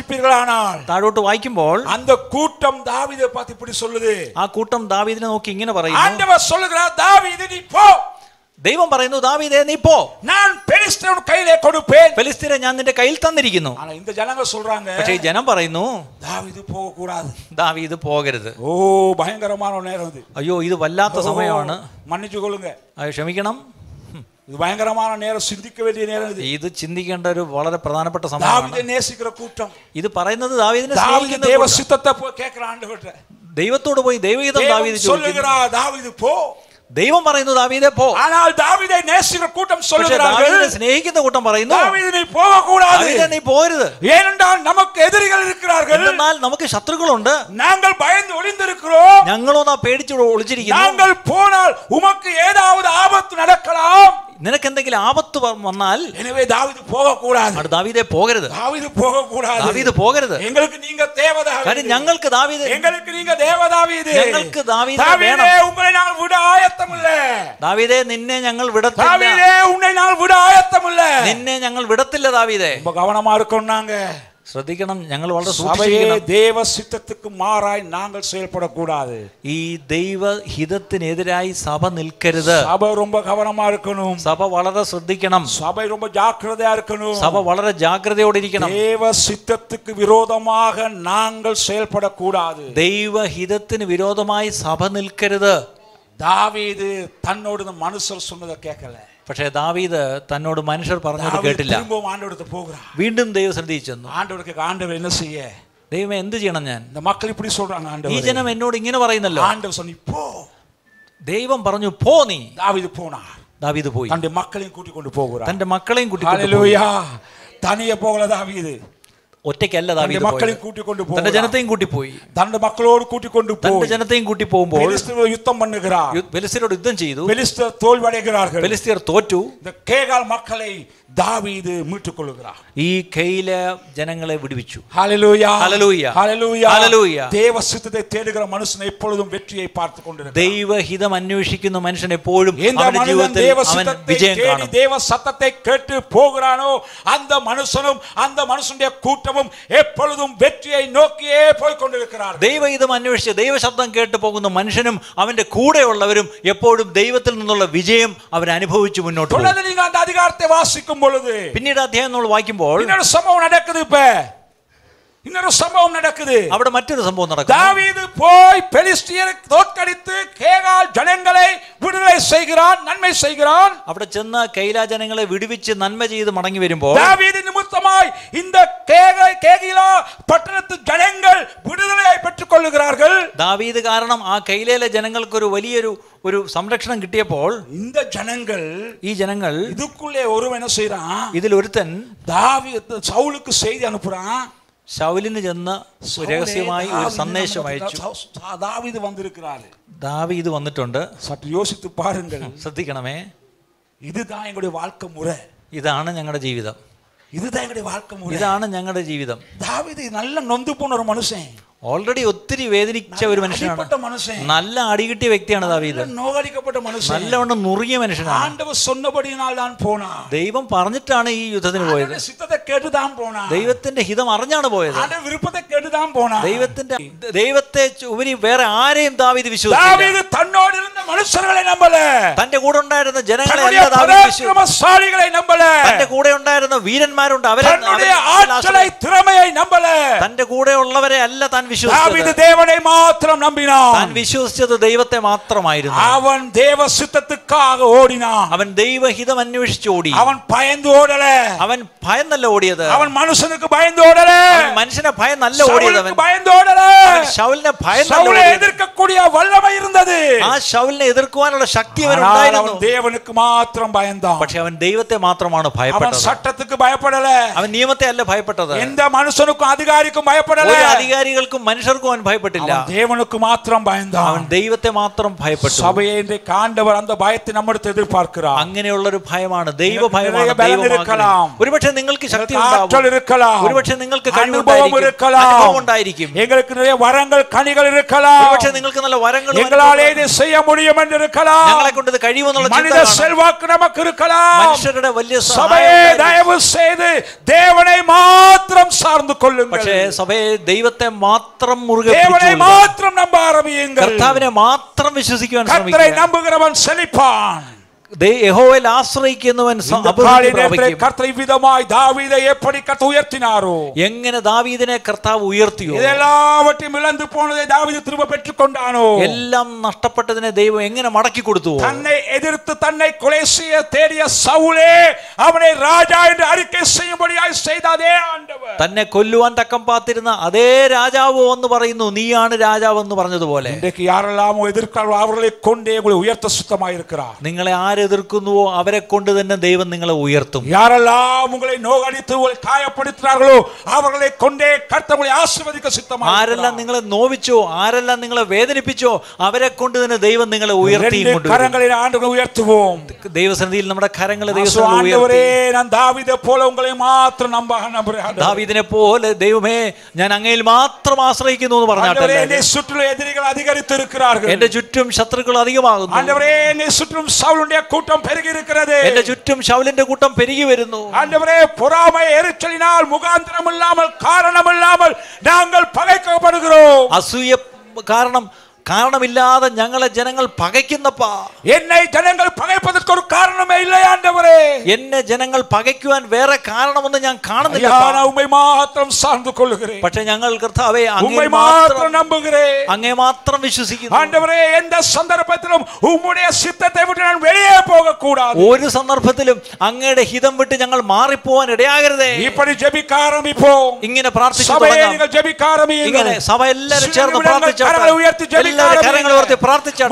താഴോട്ട് വായിക്കുമ്പോൾ அந்த கூட்டம் தாவீதை பார்த்து இப்படி சொல்லுது. ആ കൂട്ടം ദാവീദിനെ നോക്കി ഇങ്ങനെ പറയുന്നു. ആണ്ടവൻ சொல்லுகிறார், தாவீது நீ போ. ദൈവം പറയുന്നു, ദാവീദേ നീ പോ, ഞാൻ ഫെലിസ്ത്യരുടെ കയ്യിലേ കൊടുപ്പേൻ. ഫെലിസ്ത്യരെ ഞാൻ നിന്റെ കയ്യിൽ തന്നിരിക്കുന്നു. ആனா இந்த ஜனங்க சொல்றாங்க, പക്ഷേ ഈ ജനം പറയുന്നു ദാവീദ് പോക കൂടാതെ, ദാവീദ് പോകരുത്. ഓ ഭയങ്കരமான നേരം ഇത്. അയ്യോ ഇത് വല്ലാത്ത സമയമാണ്, മன்னிച്ചുകൊള്ളുക, ക്ഷമിക്കണം, ഇത് ഭയങ്കരமான നേരം, ചിന്തിക്ക വേണ്ടിയ നേരം ഇത്. ഇത് ചിന്തിക്കേണ്ട ഒരു വളരെ പ്രധാനപ്പെട്ട സമയമാണ്. ദാവീദിനെ നേസിക്കുന്ന കൂട്ടം ഇത് പറയുന്നത് ദാവീദിനെ സ്നേഹിക്കുന്ന ദൈവഹിതത്തെ കേൾക്കണ ആണ്ടവരുടെ ദൈവത്തോട് പോയി ദൈവഹിതം ദാവീദ് ചോദിക്കുന്നു. ദാവീദ് പോ. ദൈവം പറയുന്നു ദാവീദേ പോ. ஆனால் தாவீதை நேசிக்கிற கூட்டம் சொல்லுகிறார்கள், സ്നേഹിക്കുന്ന കൂട്ടം പറയുന്നു தாவீது நீ போக கூடாது, ദാവീദേ നീ പോകരുത്. ஏனென்றால் நமக்கு எதிரிகள் இருக்கிறார்கள், എന്നാൽ നമുക്ക് ശത്രുക്കളുണ്ട്, நாங்கள் பயந்து ஒளிந்திருக்கிறோம், ഞങ്ങളൊന്നാ പേടിച്ച് ഒളിച്ചിരിക്കുന്നു. நாங்கள் போனால் உமக்கு ஏதாவது ஆபத்து நடக்கலாம், നിനക്ക് എന്തെങ്കിലും ആപത്ത് വന്നാൽ எனவே தாவீது போக கூடாது, ദാവീദേ പോകരുത്, தாவீது போக கூடாது, ദാവീദ് പോകരുത്. எங்களுக்கு நீங்க தேவ தாவீது, കാര്യം ഞങ്ങൾക്ക് ദാവീദ്, எங்களுக்கு நீங்க தேவ தாவீது, ഞങ്ങൾക്ക് ദാവീദ് വേണം. தாவீதே உங்களை நாங்கள் விட ஆயத்தமில்ல, ദാവീദേ നിന്നെ ഞങ്ങൾ വിടത്തില്ല, தாவீதே உன்னை நாங்கள் விட ஆயத்தமில்ல, നിന്നെ ഞങ്ങൾ വിടത്തില്ല ദാവീദേ. ரொம்ப கவனமா இருக்கணும், நாங்க ശ്രദ്ധിക്കണം, ഞങ്ങൾ വളരെ സഭയെ ദൈവ സിദ്ധത്തിക്ക് മാറായി നാങ്ങൾ செயல்படக்கூடாது. ഈ ദൈവ ഹിതത്തിനെതിരായി സഭ നിൽക്കരുത്. സഭ ரொம்ப கவனமா இருக்கணும், സഭ വളരെ ശ്രദ്ധിക്കണം, സഭ ரொம்ப ஜாக்கிரதையா இருக்கணும், സഭ വളരെ ജാഗ്രതയോടെ ഇരിക്കണം. ദൈവ സിദ്ധത്തിക്ക് വിരോധமாக നാങ്ങൾ செயல்படக்கூடாது. ദൈവ ഹിതത്തിന് വിരോധമായി സഭ നിൽക്കരുത്. ദാവീദ് തന്നോട് മനുഷ്യർ சொன்னதை കേൾക്കല, പക്ഷേ ദാവീദ് തന്നോട് മനുഷ്യർ പറഞ്ഞത് കേട്ടില്ല. വീണ്ടും ദൈവം ശ്രദ്ധിച്ചു. ദൈവമേ എന്ത് ചെയ്യണം ഞാൻ? ഈ ജനം എന്നോട് ഇങ്ങനെ പറയുന്നല്ലോ. ദൈവം പറഞ്ഞു പോ നീ. ദാവീദ് പോയി, തന്റെ മക്കളെയും കൂട്ടിക്കൊണ്ട് പോകുക. തന്റെ മക്കളെയും കൂട്ടിക്കൊണ്ട് തനിയെ പോകല ദാവീദ്, ഒറ്റയ്ക്കല്ല ദാവീദ്, മക്കളെയും കൂട്ടിക്കൊണ്ട് പോയി, തന്റെ ജനത്തെയും കൂട്ടിപ്പോയി, തന്റെ മക്കളോട് കൂട്ടിക്കൊണ്ട് തന്റെ ജനത്തെയും കൂട്ടി പോകുമ്പോൾ യുദ്ധം பண்ணுகிறார், ഫെലിസ്ത്യരോട് യുദ്ധം ചെയ്തു, ഫെലിസ്ത്യർ തോൽവடைகிறார்கள், ഫെലിസ്ത്യർ തോറ്റു. കേഗാൽ മക്കളെ ദാവീദ് மீட்டுக்கொள்கிறார், ഈ കെയിലെ ജനങ്ങളെ വിടുവിച്ചു. ഹല്ലേലൂയ ഹല്ലേലൂയ ഹല്ലേലൂയ ഹല്ലേലൂയ. ദൈവഹിതത്തെ തേടുகிற മനുഷ്യൻ എപ്പോഴും വെற்றியை பார்த்து கொண்டிருக்கிறார். ദൈവഹിതം അന്വേഷിക്കുന്ന മനുഷ്യൻ എപ്പോഴും അവന്റെ ജീവിതത്തിൽ അവൻ വിജയം കാണും. ദൈവ സത്യത്തെ കേട്ട് പോകുகிறானோ அந்த மனுஷனும் அந்த மனுஷனுடைய கூட்டமும் எப்பொழுதும் வெற்றியை நோக்கியே போய் கொண்டிருக்கிறார்கள். ദൈവഹിതം അന്വേഷിച്ച് ദൈവശബ്ദം കേട്ട് പോകുന്ന മനുഷ്യനും അവന്റെ കൂടെയുള്ളവരും എപ്പോഴും ദൈവത്തിൽ നിന്നുള്ള വിജയം അവർ അനുഭവിച്ചു മുന്നോട്ട് പോകും. തുടർന്ന് നിങ്ങൾ அந்த அதிகாரத்தை வாசிக்கும் பொழுது പിന്നീട് അധ്യായം നമ്മൾ വായിക്കുമ്പോൾ இன்னொரு சம்பவம் நடக்குது. இப்ப இன்னொரு சம்பவம் நடக்குது. അവിടെ മറ്റൊരു സംഭവം നടക്കുന്നു. தாவீது போய் பெலிஸ்தியரை தோற்கடித்து கேகால் ஜனங்களை விடுதலை செய்கிறான், நன்மை செய்கிறான். അവിടെ ചെന്ന് കെയില ജനങ്ങളെ വിടുവിച്ച് നന്മ ചെയ്ത് മടങ്ങി വരുമ്പോൾ தாவீது நிமித்தமாய் இந்த கேகிலா പട്ടണத்து ജനങ്ങൾ വിടുതലയായി പെற்றுകൊള്ളുகிறார்கள். ദാവീദ് കാരണം ആ കെയിലയിലെ ജനങ്ങൾക്ക് ഒരു വലിയൊരു ഒരു സംരക്ഷണം കിട്ടിയപ്പോൾ இந்த ജനങ്ങൾ ഈ ജനങ്ങൾ இதுக்குள்ளே ஒருவன் என்ன செய்றான், ഇതിൽ ഒരുത്തൻ தாவீது சவுலுக்கு செய்தி அனுப்புறான். ശൗലിന് ചെന്ന് രഹസ്യമായി ഒരു സന്ദേശം അയച്ചു. ദാവീദ് വന്നിരിക്കുകയാണ്, ദാവീദ് വന്നിട്ടുണ്ട്. സറ്റ് യോസിத்து பாருங்கள், ശ്രദ്ധിക്കണമേ, இதுதான் எங்களுடைய வாழ்க்கை முறை, ഇതാണ് ഞങ്ങളുടെ ജീവിതം, இதுதான் எங்களுடைய வாழ்க்கை முறை, ഇതാണ് ഞങ്ങളുടെ ജീവിതം. ദാവീദ് നല്ല നൊന്തു പോണ ഒരു മനുഷ്യൻ, ഓൾറെഡി ഒത്തിരി വേദനിച്ച ഒരു മനുഷ്യനാണ്. നല്ല അടികിട്ടിയ വ്യക്തിയാണ് ദാവീദ്. നല്ലവണ്ണം നുറുകിയ മനുഷ്യനാണ്. ദൈവം പറഞ്ഞിട്ടാണ് ഈ യുദ്ധത്തിന് പോയത്. ദൈവത്തിന്റെ ഹിതം അറിഞ്ഞാണ് പോയത്. ദൈവത്തിന്റെ ദൈവത്തെ ഉപരി വേറെ ആരെയും ദാവീദ് വിശ്വസിച്ചില്ല. തന്റെ കൂടെ ഉണ്ടായിരുന്ന ജനങ്ങളെ തന്റെ കൂടെ ഉണ്ടായിരുന്ന വീരന്മാരുണ്ട്, അവരെ തന്റെ കൂടെ ഉള്ളവരെ അല്ല താൻ വിശ്വസിച്ചത്. താൻ വിശ്വസിച്ചത് ദൈവത്തെ മാത്രമായിരുന്നു. അവൻ ദൈവഹിതത്തിക്കാக ഓടിനാൻ. അവൻ ദൈവഹിതം അന്വേഷിച്ച് ഓടി. അവൻ ഭയന്ന് ഓടല. അവൻ ഭയന്നല്ല ഓടിയത്. അവൻ മനുഷ്യനുക്ക് ഭയന്ന് ഓടല. മനുഷ്യനെ ഭയന്നല്ല ഓടിയത്. അവൻ ഭയന്ന് ഓടല. ശൗലിനെ ഭയന്നല്ല ഓടിയത്. ശൗലിനെ എതിർക്കக்கூடிய വല്ലமை இருந்தது. ആ ശൗലിനെ എതിർക്കുവാനുള്ള ശക്തി അവനുണ്ടായിരുന്നു. അവൻ ദൈവനുക്ക് മാത്രം ഭയந்தான். പക്ഷേ അവൻ ദൈവത്തെ മാത്രമാണ് ഭയപ്പെട്ടത്. അവൻ ചട്ടത്തിക്ക് ഭയപ്പെടല. അവൻ നിയമത്തെ അല്ല ഭയപ്പെട്ടത്. എന്ത മനുഷ്യനുക്കും അധികാരിക്കും ഭയപ്പെടല. ഒരു അധികാരികൾക്കും മനുഷ്യർക്കും അവൻ ഭയപ്പെട്ടില്ല. അവൻ ദൈവനുക്ക് മാത്രം ഭയந்தான். അവൻ ദൈവത്തെ മാത്രം ഭയപ്പെട്ടു. സഭയെ കാണ്ടവർ அந்த பயத்தை நம்மிடத்தில் எதிர்பார்க்கிறார். അങ്ങനെയുള്ള ഒരു ഭയമാണ് ദൈവ ഭയമാണ്. ഒരുപക്ഷെ നിങ്ങൾക്ക് ശക്തി ഉണ്ടാവും, ഒരുപക്ഷെ നിങ്ങൾക്ക് കഴിവുണ്ടായിരിക്കും, ഉണ്ടായിരിക്കും. எங்களுக்கு நிறைய வரங்கள் கனிகள் இருக்கலாம். ഒരുപക്ഷെ നിങ്ങൾക്ക് നല്ല വരങ്ങൾ எங்களாலே இதை செய்ய முடியும் என்று இருக்கலாம். ഞങ്ങളെ കൊണ്ട് ഇത് കഴിയുമെന്നുള്ള ചിന്ത மனித செல்வாக்கு நமக்கு இருக்கலாம். മനുഷ്യരുടെ വലിയ സഭയെ ദയവ് ചെയ്ത് ദേവനെ മാത്രം സാർന്നു കൊള്ളുங்கள். പക്ഷേ സഭയെ ദൈവത്തെ മാത്രം മുറുകെ പിടിച്ചുകൊള്ളുക. ദേവനെ മാത്രം നമ്പ ആരംഭിക്കുക. കർത്താവിനെ മാത്രം വിശ്വസിക്കുവാൻ ശ്രമിക്കുക. കർത്താവിനെ നമ്പുகிறவன் செழிப்பான். യഹോവയിൽ ആശ്രയിക്കുന്നവൻ എങ്ങനെ ദാവീദിനെ കർത്താവ് ഉയർത്തിയോ, എല്ലാം നഷ്ടപ്പെട്ടതിനെ ദൈവം എങ്ങനെ മടക്കി കൊടുത്തു. തന്നെ എതിർത്ത് തന്നെ കൊலை செய்ய தேடிய സൗലേ അവനെ രാജാ എന്ന് അറിക്കை ചെയ്യുம்படிയായി ചെയ്ത അതേ ആണ്ടവർ, തന്നെ കൊല്ലുവാൻ തക്കം പാത്തിരുന്ന അതേ രാജാവ് എന്ന് പറയുന്നു, നീയാണ് രാജാവ് എന്ന് പറഞ്ഞതുപോലെ ഇன்றைக்கு யாரெல்லாம் எதிர்க்கிறார்களோ அவர்களை கொண்டே உங்களை உயர்த்த சுத்தமாக இருக்கிறார். നിങ്ങളെ എതിർക്കുന്നുവോ അവരെ കൊണ്ട് തന്നെ ദൈവം നിങ്ങളെ ഉയർത്തും. ആരെല്ലാം നിങ്ങളെ നോവിച്ചോ, ആരെല്ലാം നിങ്ങളെ വേദനിപ്പിച്ചോ അവരെ കൊണ്ട് തന്നെ ദൈവം നിങ്ങളെ ഉയർത്തി ഉയർത്തുவோம். ദൈവസന്നിധിയിൽ നമ്മുടെ കരങ്ങളെ ദാവീദിനെ പോലെ ദൈവമേ ഞാൻ അങ്ങയിൽ മാത്രം ആശ്രയിക്കുന്നു എന്ന് പറഞ്ഞാട്ടെ. എന്റെ ചുറ്റും ശത്രുക്കൾ അധികമാകുന്നു. கூட்டம் பெருகி இருக்கிறது. എന്റെ ചുറ്റും ശൗലിന്റെ കൂട്ടം പെരുകി വരുന്നു. ஆண்டவரே பொறாமை எரிச்சலினால் முகாந்திரம் இல்லாமல் காரணம் இல்லாமல் நாங்கள் பகைக்கப்படுகிறோம். അസൂയ കാരണം കാരണമില്ലാതെ ഞങ്ങളെ ജനങ്ങൾ പകയ്ക്കുന്നപ്പാ. എന്നെ ജനങ്ങൾ പകയ്പ്പதற்கு ഒരു കാരണമേ ഇല്ല ആണ്ടവരേ. എന്നെ ജനങ്ങൾ പകയ്ക്കുവാൻ വേറെ കാരണമൊന്നും ഞാൻ കാണുന്നില്ല. ഞാൻ ഉമ്മേ മാത്രം സാർന്നു കൊള്ളുகிறேன். പക്ഷേ ഞങ്ങൾ കർത്താവേ അങ്ങേ മാത്രം നമ്പുகிறேன், അങ്ങേ മാത്രം വിശ്വസിക്കുന്നു. ആണ്ടവരേ എന്ത സന്ദർഭത്തിലും ഉമ്മുடைய சித்தத்தை വിട്ട് ഞാൻ വെളിയെ പോകக்கூடாது. ഒരു സന്ദർഭത്തിലും അങ്ങയുടെ ഹിതം വിട്ട് ഞങ്ങൾ മാറിപ്പോവാൻ ഇടയാകരുതേ. இப்படி ஜெபிக்க ஆரம்பிப்போம். ഇങ്ങനെ പ്രാർത്ഥിച്ചു സഭയെ നിങ്ങൾ ജെപിക്ക ആരംഭിക്കുക. ഇങ്ങനെ സഭ എല്ലാവരും ചേർന്ന് പ്രാർത്ഥിച്ചാട്ടെ. ഉയർത്തി കരങ്ങൾ ഉയർത്തി പ്രാർത്ഥിച്ചാട്ടെ.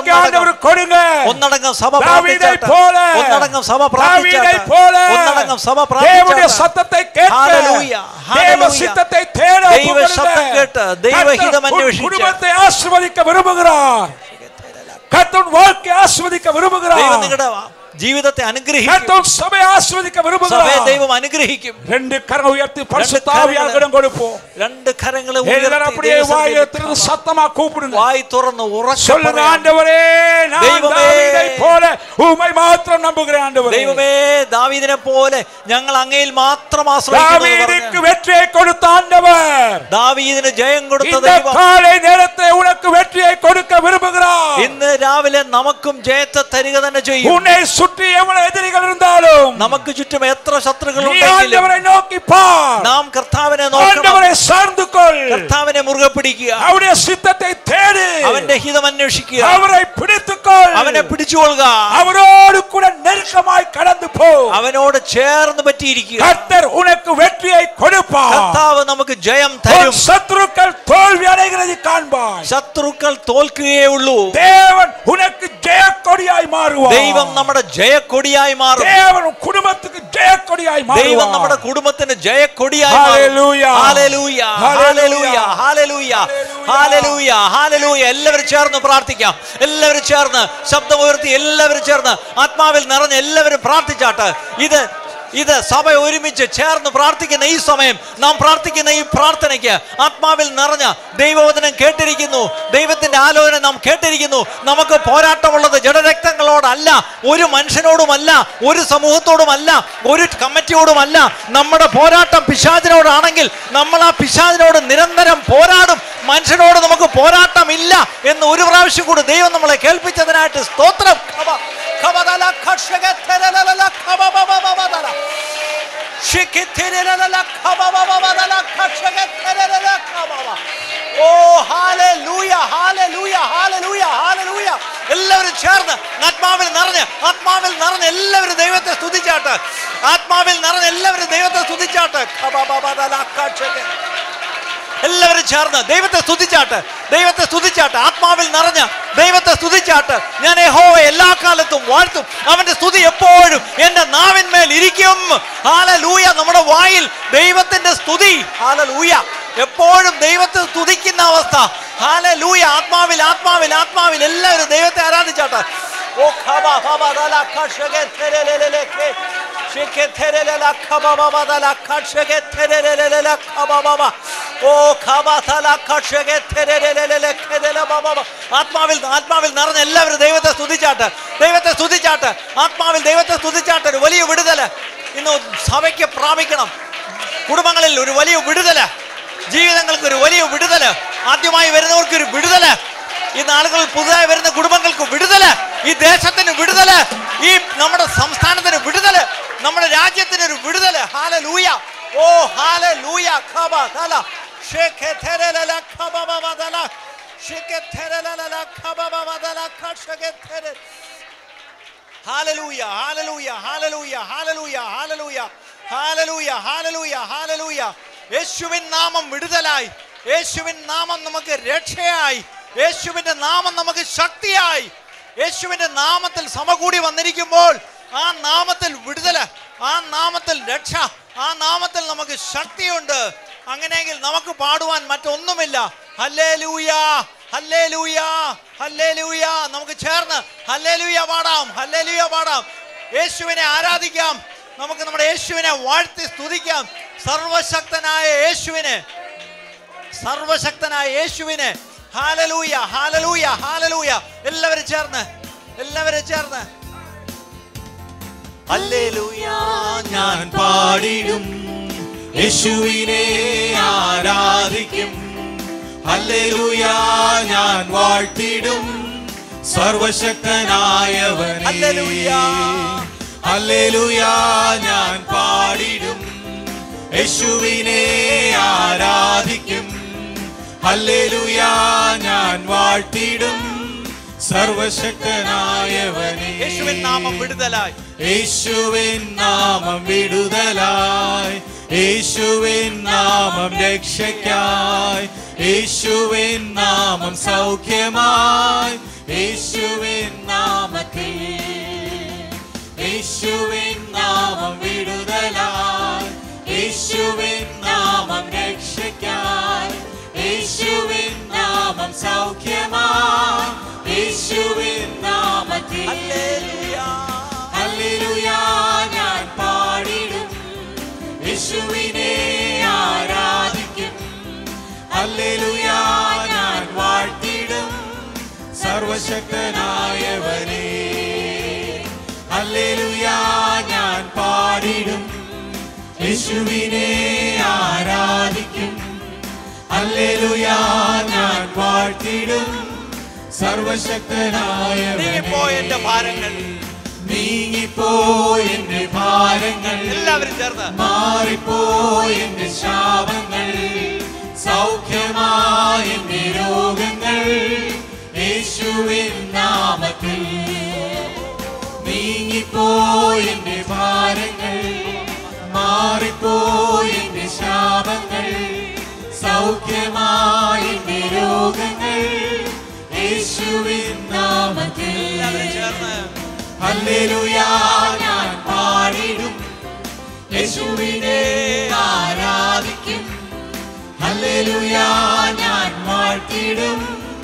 ഒന്നടങ്കം സഭ പ്രാർത്ഥിച്ചാട്ടെ. ഒന്നടങ്കം സഭ പ്രാർത്ഥിച്ചാട്ടെ. ഒന്നടങ്കം സഭ പ്രാർത്ഥിച്ചാട്ടെ. Hallelujah, hallelujah. ദൈവ ശബ്ദം കേട്ട് ദൈവഹിതം അന്വേഷിച്ച് കുടുംബത്തെ ആശീർവദിക്ക വിരുമ്പുகிறார். കർത്താവ് വാക്ക് ആശീർവദിക്ക വിരുമ്പുகிறார். ദൈവം നിങ്ങളുടെ ജീവിതത്തെ അനുഗ്രഹിക്കും. സഭയെ ആശീർവദിക്ക വിരുമ്പുகிறார். സഭയെ ദൈവം അനുഗ്രഹിക്കും. രണ്ട് കരങ്ങൾ ഉയർത്തി പരിശുദ്ധാവിയാൽ ഗണം കൊടുപ്പോ. രണ്ട് കരങ്ങൾ ഉയർത്തി വായ് തുറന്ന് സത്തമാ കൂപ്പിടുங்க. വായ് തുറന്ന് ഉറക്കെ சொல்லுங்க ஆண்டவரே நான் ദാവീദിനെ പോലെ ഉമ്മൈ മാത്രം നമ്പുகிறேன் ആണ്ടവരേ. ദൈവമേ ദാവീദിനെ പോലെ ഞങ്ങൾ അങ്ങയിൽ മാത്രം ആശ്രയിക്കുന്നു. ദാവീദിന് വെற்றியை കൊടുത്ത ആണ്ടവർ, ദാവീദിന് ജയം കൊടുത്ത ദൈവം இந்த காலை நேரத்தை உனக்கு வெற்றியை கொடுக்க விரும்புகிறார். ഇന്ന് രാവിലെ നമുക്കും ജയത്തെ തരിക തന്നെ ചെയ്യും. ഉന്നെ சுற்றி எவ்வளவு எதிரிகள் இருந்தாலும், നമുക്ക് ചുറ്റും എത്ര ശത്രുക്കൾ ഉണ്ടെങ്കിലും ആണ്ടവരെ നോക്കി പാർ. നാം കർത്താവിനെ നോക്കണം. ആണ്ടവരെ സാർന്നു കൊൾ. കർത്താവിനെ മുറുകെ പിടിക്കുക. അവന്റെ ചിത്തത്തെ തേടി അവന്റെ ഹിതം അന്വേഷിക്കുക. അവരെ പിടിച്ചുകൊൾ. അവനെ പിടിച്ചുകൊള്ളുക. അവരോട് കൂടെ നെരുക്കമായി കടന്നു പോ. അവനോട് ചേർന്ന് പറ്റിയിരിക്കുക. കർത്തർ ഉനക്ക് വെற்றியை കൊടുപ്പാർ. കർത്താവ് നമുക്ക് ജയം തരും. ശത്രുക്കൾ തോൽവി അടയുന്നത് കാണുമ്പോൾ ശത്രുക്കൾ തോൽക്കുകയേ ഉള്ളൂ. ദേവൻ ഉനക്ക് ജയക്കൊടിയായി മാറുവാൻ. ദൈവം നമ്മുടെ ജയക്കൊടിയായി മാറും. ദേവൻ കുടുംബത്തിന് ജയക്കൊടിയായി മാറും. ദൈവം നമ്മുടെ കുടുംബത്തിന് ജയക്കൊടിയായി മാറും. ഹല്ലേലൂയ, ഹല്ലേലൂയ, ഹല്ലേലൂയ, ഹല്ലേലൂയ, ഹല്ലേലൂയ, ഹല്ലേലൂയ. എല്ലാവരും ചേർന്ന് പ്രാർത്ഥിക്കാം. എല്ലാവരും ചേർന്ന് ശബ്ദമുയർത്തി എല്ലാവരും ചേർന്ന് ആത്മാവിൽ നിറഞ്ഞ് എല്ലാവരും പ്രാർത്ഥിച്ചാട്ടെ. ഇത് ഇത് സഭ ഒരുമിച്ച് ചേർന്ന് പ്രാർത്ഥിക്കുന്ന ഈ സമയം, നാം പ്രാർത്ഥിക്കുന്ന ഈ പ്രാർത്ഥനയ്ക്ക് ആത്മാവിൽ നിറഞ്ഞ ദൈവവചനം കേട്ടിരിക്കുന്നു, ദൈവത്തിന്റെ ആലോചന നാം കേട്ടിരിക്കുന്നു. നമുക്ക് പോരാട്ടമുള്ളത് ജഡരക്തങ്ങളോടല്ല, ഒരു മനുഷ്യനോടുമല്ല, ഒരു സമൂഹത്തോടുമല്ല, ഒരു കമ്മിറ്റിയോടുമല്ല. നമ്മുടെ പോരാട്ടം പിശാചിനോടാണെങ്കിൽ നമ്മൾ ആ പിശാചിനോട് നിരന്തരം പോരാടും. മനുഷ്യനോട് നമുക്ക് പോരാട്ടമില്ല എന്ന് ഒരു പ്രാവശ്യം കൂടി ദൈവം നമ്മളെ കേൾപ്പിച്ചതിനായിട്ട് സ്തോത്രം. എല്ലാവരും ചേർന്ന് ആത്മാവിൽ നിറഞ്ഞ് ആത്മാവിൽ നിറഞ്ഞ് എല്ലാവരും ദൈവത്തെ സ്തുതിച്ചാട്ട്, ആത്മാവിൽ നിറഞ്ഞ് എല്ലാവരും ദൈവത്തെ സ്തുതിച്ചാട്ട്. എല്ലാവരും ചേർന്ന് ദൈവത്തെ സ്തുതിച്ചാട്ട്, ദൈവത്തെ സ്തുതിച്ചാട്ട്, ആത്മാവിൽ നിറഞ്ഞ് ദൈവത്തെ സ്തുതിച്ചാട്ട്. ഞാൻ യഹോവയെ എല്ലാ കാലത്തും വാഴ്ത്തും, അവന്റെ സ്തുതി എപ്പോഴും എന്റെ നാവിന്മേൽ ഇരിക്കും. ഹല്ലേലൂയ. നമ്മുടെ വായിൽ ദൈവത്തിന്റെ സ്തുതി, ഹല്ലേലൂയ, എപ്പോഴും ദൈവത്തെ സ്തുതിക്കുന്ന അവസ്ഥ. ഹല്ലേലൂയ. ആത്മാവിൽ ആത്മാവിൽ ആത്മാവിൽ എല്ലാവരും ദൈവത്തെ ആരാധിച്ചാട്ട്. ഓ ഖബ ഖബ ദല ഖശഗെ തെരലെലെലെകെ ഷികെ തെരലെല ഖബ ബബ ദല ഖശഗെ തെരലെലെല ഖബ ബബ ഓ ഖബ ദല ഖശഗെ തെരലെലെലെകെ ദല ബബ. ആത്മാവിൽ ആത്മാവിൽ നിറഞ്ഞ എല്ലാവരും ദൈവത്തെ സ്തുതിച്ചാട്ട്, ദൈവത്തെ സ്തുതിച്ചാട്ട്, ആത്മാവിൽ ദൈവത്തെ സ്തുതിച്ചാട്ട്. ഒരു വലിയ വിടുതല് ഇന്ന് സഭയ്ക്ക് പ്രാപിക്കണം. കുടുംബങ്ങളിൽ ഒരു വലിയ വിടുതല്, ജീവിതങ്ങൾക്ക് ഒരു വലിയ വിടുതല്, ആദ്യമായി വരുന്നവർക്ക് ഒരു വിടുതല്, ഈ നാളുകളിൽ പുതുതായി വരുന്ന കുടുംബങ്ങൾക്ക് വിടുതല്, ഈ ദേശത്തിന് വിടുതല്, ഈ നമ്മുടെ സംസ്ഥാനത്തിന് വിടുതല്, നമ്മുടെ രാജ്യത്തിന് ഒരു വിടുതല്. ഹല്ലേലൂയ. ഓ ഹല്ലേലൂയ. ഖബ ദല ഷേഖെ തെരലല ഖബ ബബ ദല ഷേഖെ തെരലല ഖബ ബബ ദല ഖശഗെ തെര. ഹല്ലേലൂയ ഹല്ലേലൂയ ഹല്ലേലൂയ ഹല്ലേലൂയ ഹല്ലേലൂയ ഹല്ലേലൂയ ഹല്ലേലൂയ ഹല്ലേലൂയ. യേശുവിൻ നാമം വിടുതലായി, യേശുവിൻ നാമം നമുക്ക് രക്ഷയായി, യേശുവിന്റെ നാമം നമുക്ക് ശക്തിയായി. യേശുവിന്റെ നാമത്തിൽ സമകൂടി വന്നിരിക്കുമ്പോൾ ആ നാമത്തിൽ വിടുതല്, ആ നാമത്തിൽ രക്ഷ, ആ നാമത്തിൽ നമുക്ക് ശക്തിയുണ്ട്. അങ്ങനെയെങ്കിൽ നമുക്ക് പാടുവാൻ മറ്റൊന്നുമില്ല. ഹല്ലേലൂയ ഹല്ലേലൂയ ഹല്ലേലൂയ. നമുക്ക് ചേർന്ന് ഹല്ലേലൂയ പാടാം, ഹല്ലേലൂയ പാടാം. യേശുവിനെ ആരാധിക്കാം, നമുക്ക് നമ്മുടെ യേശുവിനെ വാഴ്ത്തി സ്തുതിക്കാം. സർവശക്തനായ യേശുവിനെ, സർവശക്തനായ യേശുവിനെ. ഹല്ലേലൂയ ഹല്ലേലൂയ ഹല്ലേലൂയ. എല്ലാവരും ചേർന്ന്, എല്ലാവരും ചേർന്ന് ഹല്ലേലൂയ. ഞാൻ പാടിടും, യേശുവിനെ ആരാധിക്കും. ഹല്ലേലൂയ. ഞാൻ വാഴ്ത്തിടും സർവശക്തനായവനെ. ഹല്ലേലൂയ ഹല്ലേലൂയ. ഞാൻ പാടിടും, യേശുവിനെ ആരാധിക്കും. ഹല്ലേലൂയ. ഞാൻ വാഴ്ത്തിടും സർവശക്തനായവനെ. യേശുവിൻ നാമം വിടുതലായി, യേശുവിൻ നാമം വിടുതലായി, യേശുവിൻ നാമം രക്ഷയ്ക്കായി, യേശുവിൻ നാമം സൗഖ്യമായി, യേശുവിൻ നാമത്തിൽ, യേശുവിൻ നാമം വിടുതലായി, യേശുവിൻ നാമം രക്ഷയ്ക്കായി, യേശുവിൻ നാമം സൗഖ്യമായി, യേശുവിൻ നാമത്തിൽ. ഹല്ലേലൂയ ഹല്ലേലൂയ. ഞാൻ പാടിടും, യേശുവിനെ ആരാധിക്കും. ഹല്ലേലൂയ. ഞാൻ വാഴ്ത്തിടും സർവശക്തനായവനെ. ഹല്ലേലൂയ. ഞാൻ പാടിടും, യേശുവിനെ ആരാധിക്കും. ഹല്ലേലൂയ. ഞാൻ വാഴ്ത്തിടും സർവശക്തനായവനെ. നീങ്ങിപ്പോയെന്റെ ഭാരങ്ങൾ, നീങ്ങിപ്പോയെന്റെ ഭാരങ്ങൾ, എല്ലാവരും ചേർന്ന് മാറിപ്പോയെന്റെ ശാപങ്ങൾ, സൗഖ്യമായെന്റെ രോഗങ്ങൾ, യേശുവിൻ നാമത്തിൽ. നീങ്ങിപ്പോയെന്റെ ഭാരങ്ങൾ, മാറിപ്പോയെന്റെ ശാപങ്ങൾ, സൗഖ്യമായെന്റെ രോഗങ്ങൾ, യേശുവിൻ നാമത്തിൽ. എല്ലാവരും ചേർന്ന് ഹല്ലേലൂയ. ഞാൻ പാടിടും, യേശുവിനെ ആരാധിക്കും. ഹല്ലേലൂയ. ഞാൻ വാഴ്ത്തിടും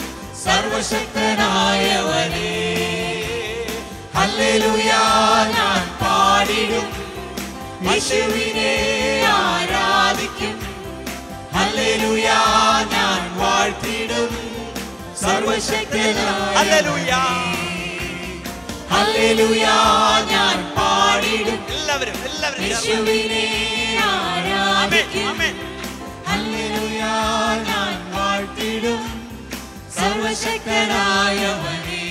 സർവശക്തനായവനെ. ഹല്ലേലൂയ. ഞാൻ പാടിടും, യേശുവിനെ ആരാധിക്കും. ഹല്ലേലൂയ ഞാൻ വാഴ്ത്തിടും സർവശക്തനായ. ഹല്ലേലൂയ ഹല്ലേലൂയ ഞാൻ പാടിടും. എല്ലാവരും എല്ലാവരും യേശുവിനെ ആരാധിക്കും. ഹല്ലേലൂയ ഞാൻ വാഴ്ത്തിടും സർവശക്തനായവനെ.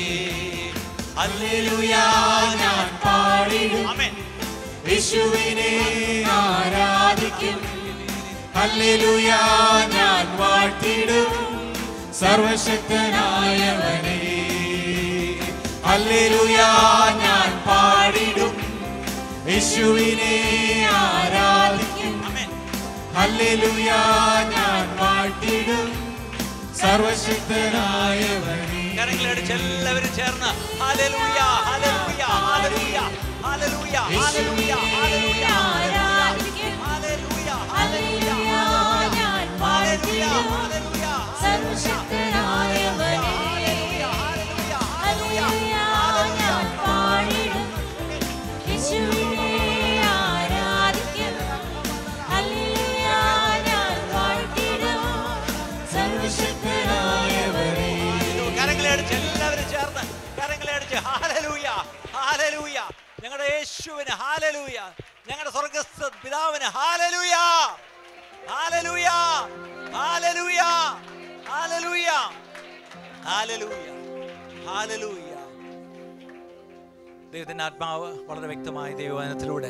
ഹല്ലേലൂയ ഞാൻ പാടിടും യേശുവിനെ ആരാധിക്കും. ഹല്ലേലൂയ ഞാൻ വാഴ്ത്തിടും സർവശക്തനായവനെ. ഹല്ലേലൂയ ഞാൻ പാടിടും യേശുവിനെ ആരാധിക്കും. ഹല്ലേലൂയ ഞാൻ വാഴ്ത്തിടും സർവശക്തനായവനെ. കരങ്ങളടിച്ച് എല്ലാവരും ചേർന്ന് ഹല്ലേലൂയ ഹല്ലേലൂയ ഹല്ലേലൂയ ഹല്ലേലൂയ ഹല്ലേലൂയ ഹല്ലേലൂയ ആരാധിക്കും. ഹല്ലേലൂയ ഹല്ലേലൂയ ഞാൻ വാഴ്ത്തിടും സർവശക്തനായവനെ. ഹല്ലേലൂയ ഞാൻ പാടിടും യേശുവിനെ ആരാധിക്കും. ഹല്ലേലൂയ ഞാൻ വാഴ്ത്തിടും സർവശക്തനായവനെ. കരങ്ങളെ അടിച്ച് എല്ലാവരും ചേർന്ന് കരങ്ങളെ അടിച്ച് ഹല്ലേലൂയ ഹല്ലേലൂയ ഞങ്ങളുടെ യേശുവിന് ഹല്ലേലൂയ, ഞങ്ങളുടെ സ്വർഗ്ഗസ്ഥ പിതാവിന് ഹല്ലേലൂയ ഹല്ലേലൂയ ഹല്ലേലൂയ ഹല്ലേലൂയ ഹല്ലേലൂയ ഹല്ലേലൂയ. ദൈവത്തിൻ്റെ ആത്മാവ് വളരെ വ്യക്തമായി ദൈവവചനത്തിലൂടെ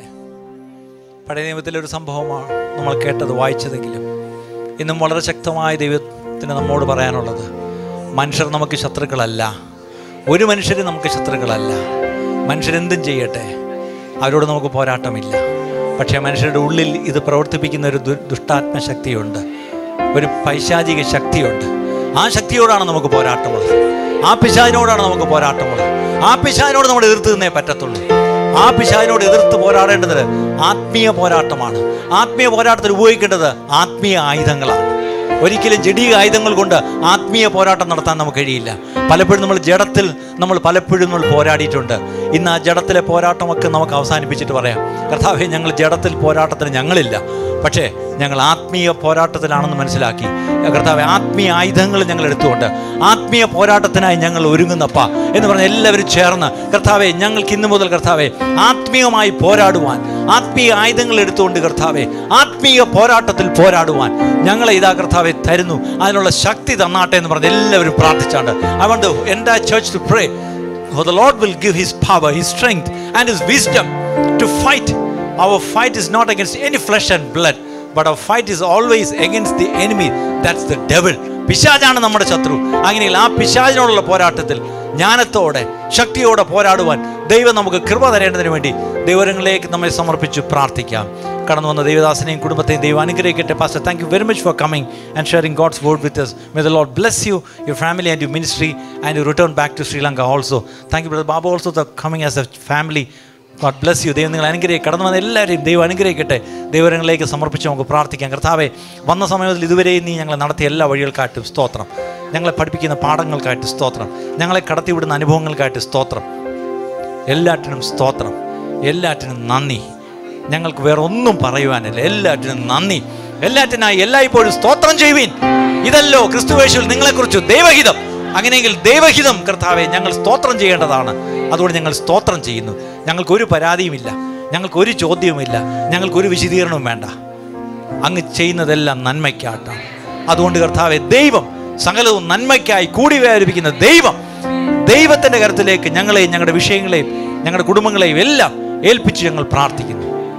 പഴയ നിയമത്തിലൊരു സംഭവമാണ് നമ്മൾ കേട്ടത്, വായിച്ചതെങ്കിലും ഇന്നും വളരെ ശക്തമായി ദൈവത്തിന് നമ്മോട് പറയാനുള്ളത്, മനുഷ്യർ നമുക്ക് ശത്രുക്കളല്ല. ഒരു മനുഷ്യരും നമുക്ക് ശത്രുക്കളല്ല. മനുഷ്യരെന്തും ചെയ്യട്ടെ, അവരോട് നമുക്ക് പോരാട്ടമില്ല. പക്ഷേ മനുഷ്യരുടെ ഉള്ളിൽ ഇത് പ്രവർത്തിപ്പിക്കുന്ന ഒരു ദുഷ്ടാത്മശക്തിയുണ്ട്, ഒരു പൈശാചിക ശക്തിയുണ്ട്. ആ ശക്തിയോടാണ് നമുക്ക് പോരാട്ടമുള്ളത്. ആ പിശാചിനോടാണ് നമുക്ക് പോരാട്ടമുള്ളത്. ആ പിശാചിനോട് നമ്മൾ എതിർത്ത് നിന്നേ പറ്റത്തുള്ളൂ. ആ പിശാചിനോട് എതിർത്ത് പോരാടേണ്ടത് ആത്മീയ പോരാട്ടമാണ്. ആത്മീയ പോരാട്ടത്തിൽ ഉപയോഗിക്കേണ്ടത് ആത്മീയ ആയുധങ്ങളാണ്. ഒരിക്കലും ജഡീക ആയുധങ്ങൾ കൊണ്ട് ആത്മീയ പോരാട്ടം നടത്താൻ നമുക്ക് കഴിയില്ല. പലപ്പോഴും നമ്മൾ ജഡത്തിൽ നമ്മൾ പലപ്പോഴും നമ്മൾ പോരാടിയിട്ടുണ്ട്. ഇന്ന് ആ ജഡത്തിലെ പോരാട്ടമൊക്കെ നമുക്ക് അവസാനിപ്പിച്ചിട്ട് പറയാം, കർത്താവേ ഞങ്ങൾ ജഡത്തിൽ പോരാട്ടത്തിന് ഞങ്ങളില്ല, പക്ഷേ ഞങ്ങൾ ആത്മീയ പോരാട്ടത്തിലാണെന്ന് മനസ്സിലാക്കി കർത്താവെ ആത്മീയ ആയുധങ്ങൾ ഞങ്ങൾ എടുത്തുകൊണ്ട് ആത്മീയ പോരാട്ടത്തിനായി ഞങ്ങൾ ഒരുങ്ങുന്നപ്പ എന്ന് പറഞ്ഞ് എല്ലാവരും ചേർന്ന് കർത്താവെ ഞങ്ങൾക്ക് ഇന്നു മുതൽ കർത്താവെ ആത്മീയമായി പോരാടുവാൻ, ആത്മീയ ആയുധങ്ങൾ എടുത്തുകൊണ്ട് കർത്താവെ ആത്മീയ പോരാട്ടത്തിൽ പോരാടുവാൻ ഞങ്ങളെ ഇതാ കർത്താവെ തരുന്നു. അതിനുള്ള ശക്തി തന്നാട്ടെ എന്ന് പറഞ്ഞ് എല്ലാവരും പ്രാർത്ഥിച്ചാണ്ട് I want the entire church to pray. For the Lord will give His power, His strength and His wisdom to fight. Our fight is not against any flesh and blood, but our fight is always against the enemy. That's the devil. പിശാചാണ് നമ്മുടെ ശത്രു. അങ്ങനെയെങ്കിൽ ആ പിശാചിനോടുള്ള പോരാട്ടത്തിൽ ജ്ഞാനത്തോടെ ശക്തിയോടെ പോരാടുവാൻ ദൈവം നമുക്ക് കൃപ തരേണ്ടതിന് വേണ്ടി ദൈവങ്ങളിലേക്ക് നമ്മെ സമർപ്പിച്ച് പ്രാർത്ഥിക്കാം. കടന്നു വന്ന ദൈവദാസനെയും കുടുംബത്തെയും ദൈവം അനുഗ്രഹിക്കട്ടെ. Pastor, thank you very much for coming and sharing God's word with us. May the Lord bless you, your family and your ministry, and you return back to Sri Lanka also. Thank you, Brother Babu, also for coming as a family. God bless you. ദൈവം നിങ്ങൾ അനുഗ്രഹിക്കും. കടന്നു വന്ന എല്ലാവരെയും ദൈവം അനുഗ്രഹിക്കട്ടെ. ദൈവങ്ങളിലേക്ക് സമർപ്പിച്ച് നമുക്ക് പ്രാർത്ഥിക്കാം. കർത്താവേ, വന്ന സമയത്തിൽ ഇതുവരെയും നീ ഞങ്ങളെ നടത്തിയ എല്ലാ വഴികൾക്കായിട്ടും സ്തോത്രം. ഞങ്ങളെ പഠിപ്പിക്കുന്ന പാഠങ്ങൾക്കായിട്ട് സ്തോത്രം. ഞങ്ങളെ കടത്തിവിടുന്ന അനുഭവങ്ങൾക്കായിട്ട് സ്തോത്രം. എല്ലാറ്റിനും സ്തോത്രം, എല്ലാറ്റിനും നന്ദി. ഞങ്ങൾക്ക് വേറെ ഒന്നും പറയുവാനില്ല. എല്ലാറ്റിനും നന്ദി. എല്ലാറ്റിനായി എല്ലായ്പ്പോഴും സ്തോത്രം ചെയ്യുവിൻ. ഇതല്ലോ ക്രിസ്തുവേശുവിൽ നിങ്ങളെക്കുറിച്ച് ദൈവഹിതം. അങ്ങനെയെങ്കിൽ ദൈവഹിതം കർത്താവെ ഞങ്ങൾ സ്തോത്രം ചെയ്യേണ്ടതാണ്. അതുകൊണ്ട് ഞങ്ങൾ സ്തോത്രം ചെയ്യുന്നു. ഞങ്ങൾക്കൊരു പരാതിയുമില്ല, ഞങ്ങൾക്കൊരു ചോദ്യവുമില്ല, ഞങ്ങൾക്കൊരു വിശദീകരണവും വേണ്ട. അങ്ങ് ചെയ്യുന്നതെല്ലാം നന്മയ്ക്കായിട്ടാണ്. അതുകൊണ്ട് കർത്താവെ, ദൈവം സകലവും നന്മയ്ക്കായി കൂടി വ്യാപരിപ്പിക്കുന്ന ദൈവം, ദൈവത്തിൻ്റെ കരുത്തിലേക്ക് ഞങ്ങളെയും ഞങ്ങളുടെ വിഷയങ്ങളെയും ഞങ്ങളുടെ കുടുംബങ്ങളെയും എല്ലാം ഏൽപ്പിച്ച് ഞങ്ങൾ പ്രാർത്ഥിക്കുന്നു.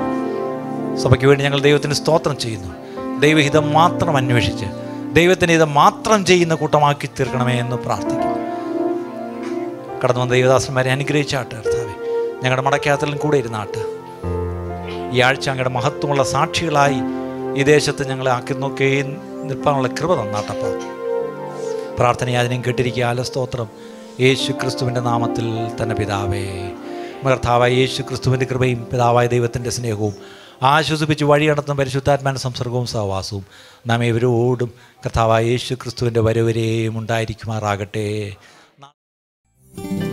സഭയ്ക്ക് വേണ്ടി ഞങ്ങൾ ദൈവത്തിന് സ്തോത്രം ചെയ്യുന്നു. ദൈവഹിതം മാത്രം അന്വേഷിച്ച് ദൈവത്തിൻ്റെ ഹിതം മാത്രം ചെയ്യുന്ന കൂട്ടമാക്കി തീർക്കണമേ എന്ന് പ്രാർത്ഥിക്കുന്നു. കടന്നു വന്ന ദൈവദാസന്മാരെ അനുഗ്രഹിച്ചാട്ട് കർത്താവേ. ഞങ്ങളുടെ മടക്കയാത്രയിലും കൂടെ ഇരുന്നാട്ട് ഈ ആഴ്ച അങ്ങയുടെ മഹത്വമുള്ള സാക്ഷികളായി ഈ ദേശത്ത് ഞങ്ങളെ ആക്കി നോക്കി നിൽപ്പാനുള്ള കൃപ തന്നാട്ടപ്പോൾ പ്രാർത്ഥന യാചനയും കേട്ടിരിക്കുക. ആല സ്തോത്രം യേശു ക്രിസ്തുവിൻ്റെ നാമത്തിൽ തന്നെ പിതാവേ. കർത്താവായ യേശു ക്രിസ്തുവിൻ്റെ കൃപയും പിതാവായ ദൈവത്തിൻ്റെ സ്നേഹവും ആശ്വസിപ്പിച്ച് വഴി നടത്തുന്ന പരിശുദ്ധാത്മാവിൻ്റെ സംസർഗവും സഹവാസവും നാം ഇവരോടും കർത്താവായ യേശു ക്രിസ്തുവിൻ്റെ വരവരെയും ഉണ്ടായിരിക്കുമാറാകട്ടെ.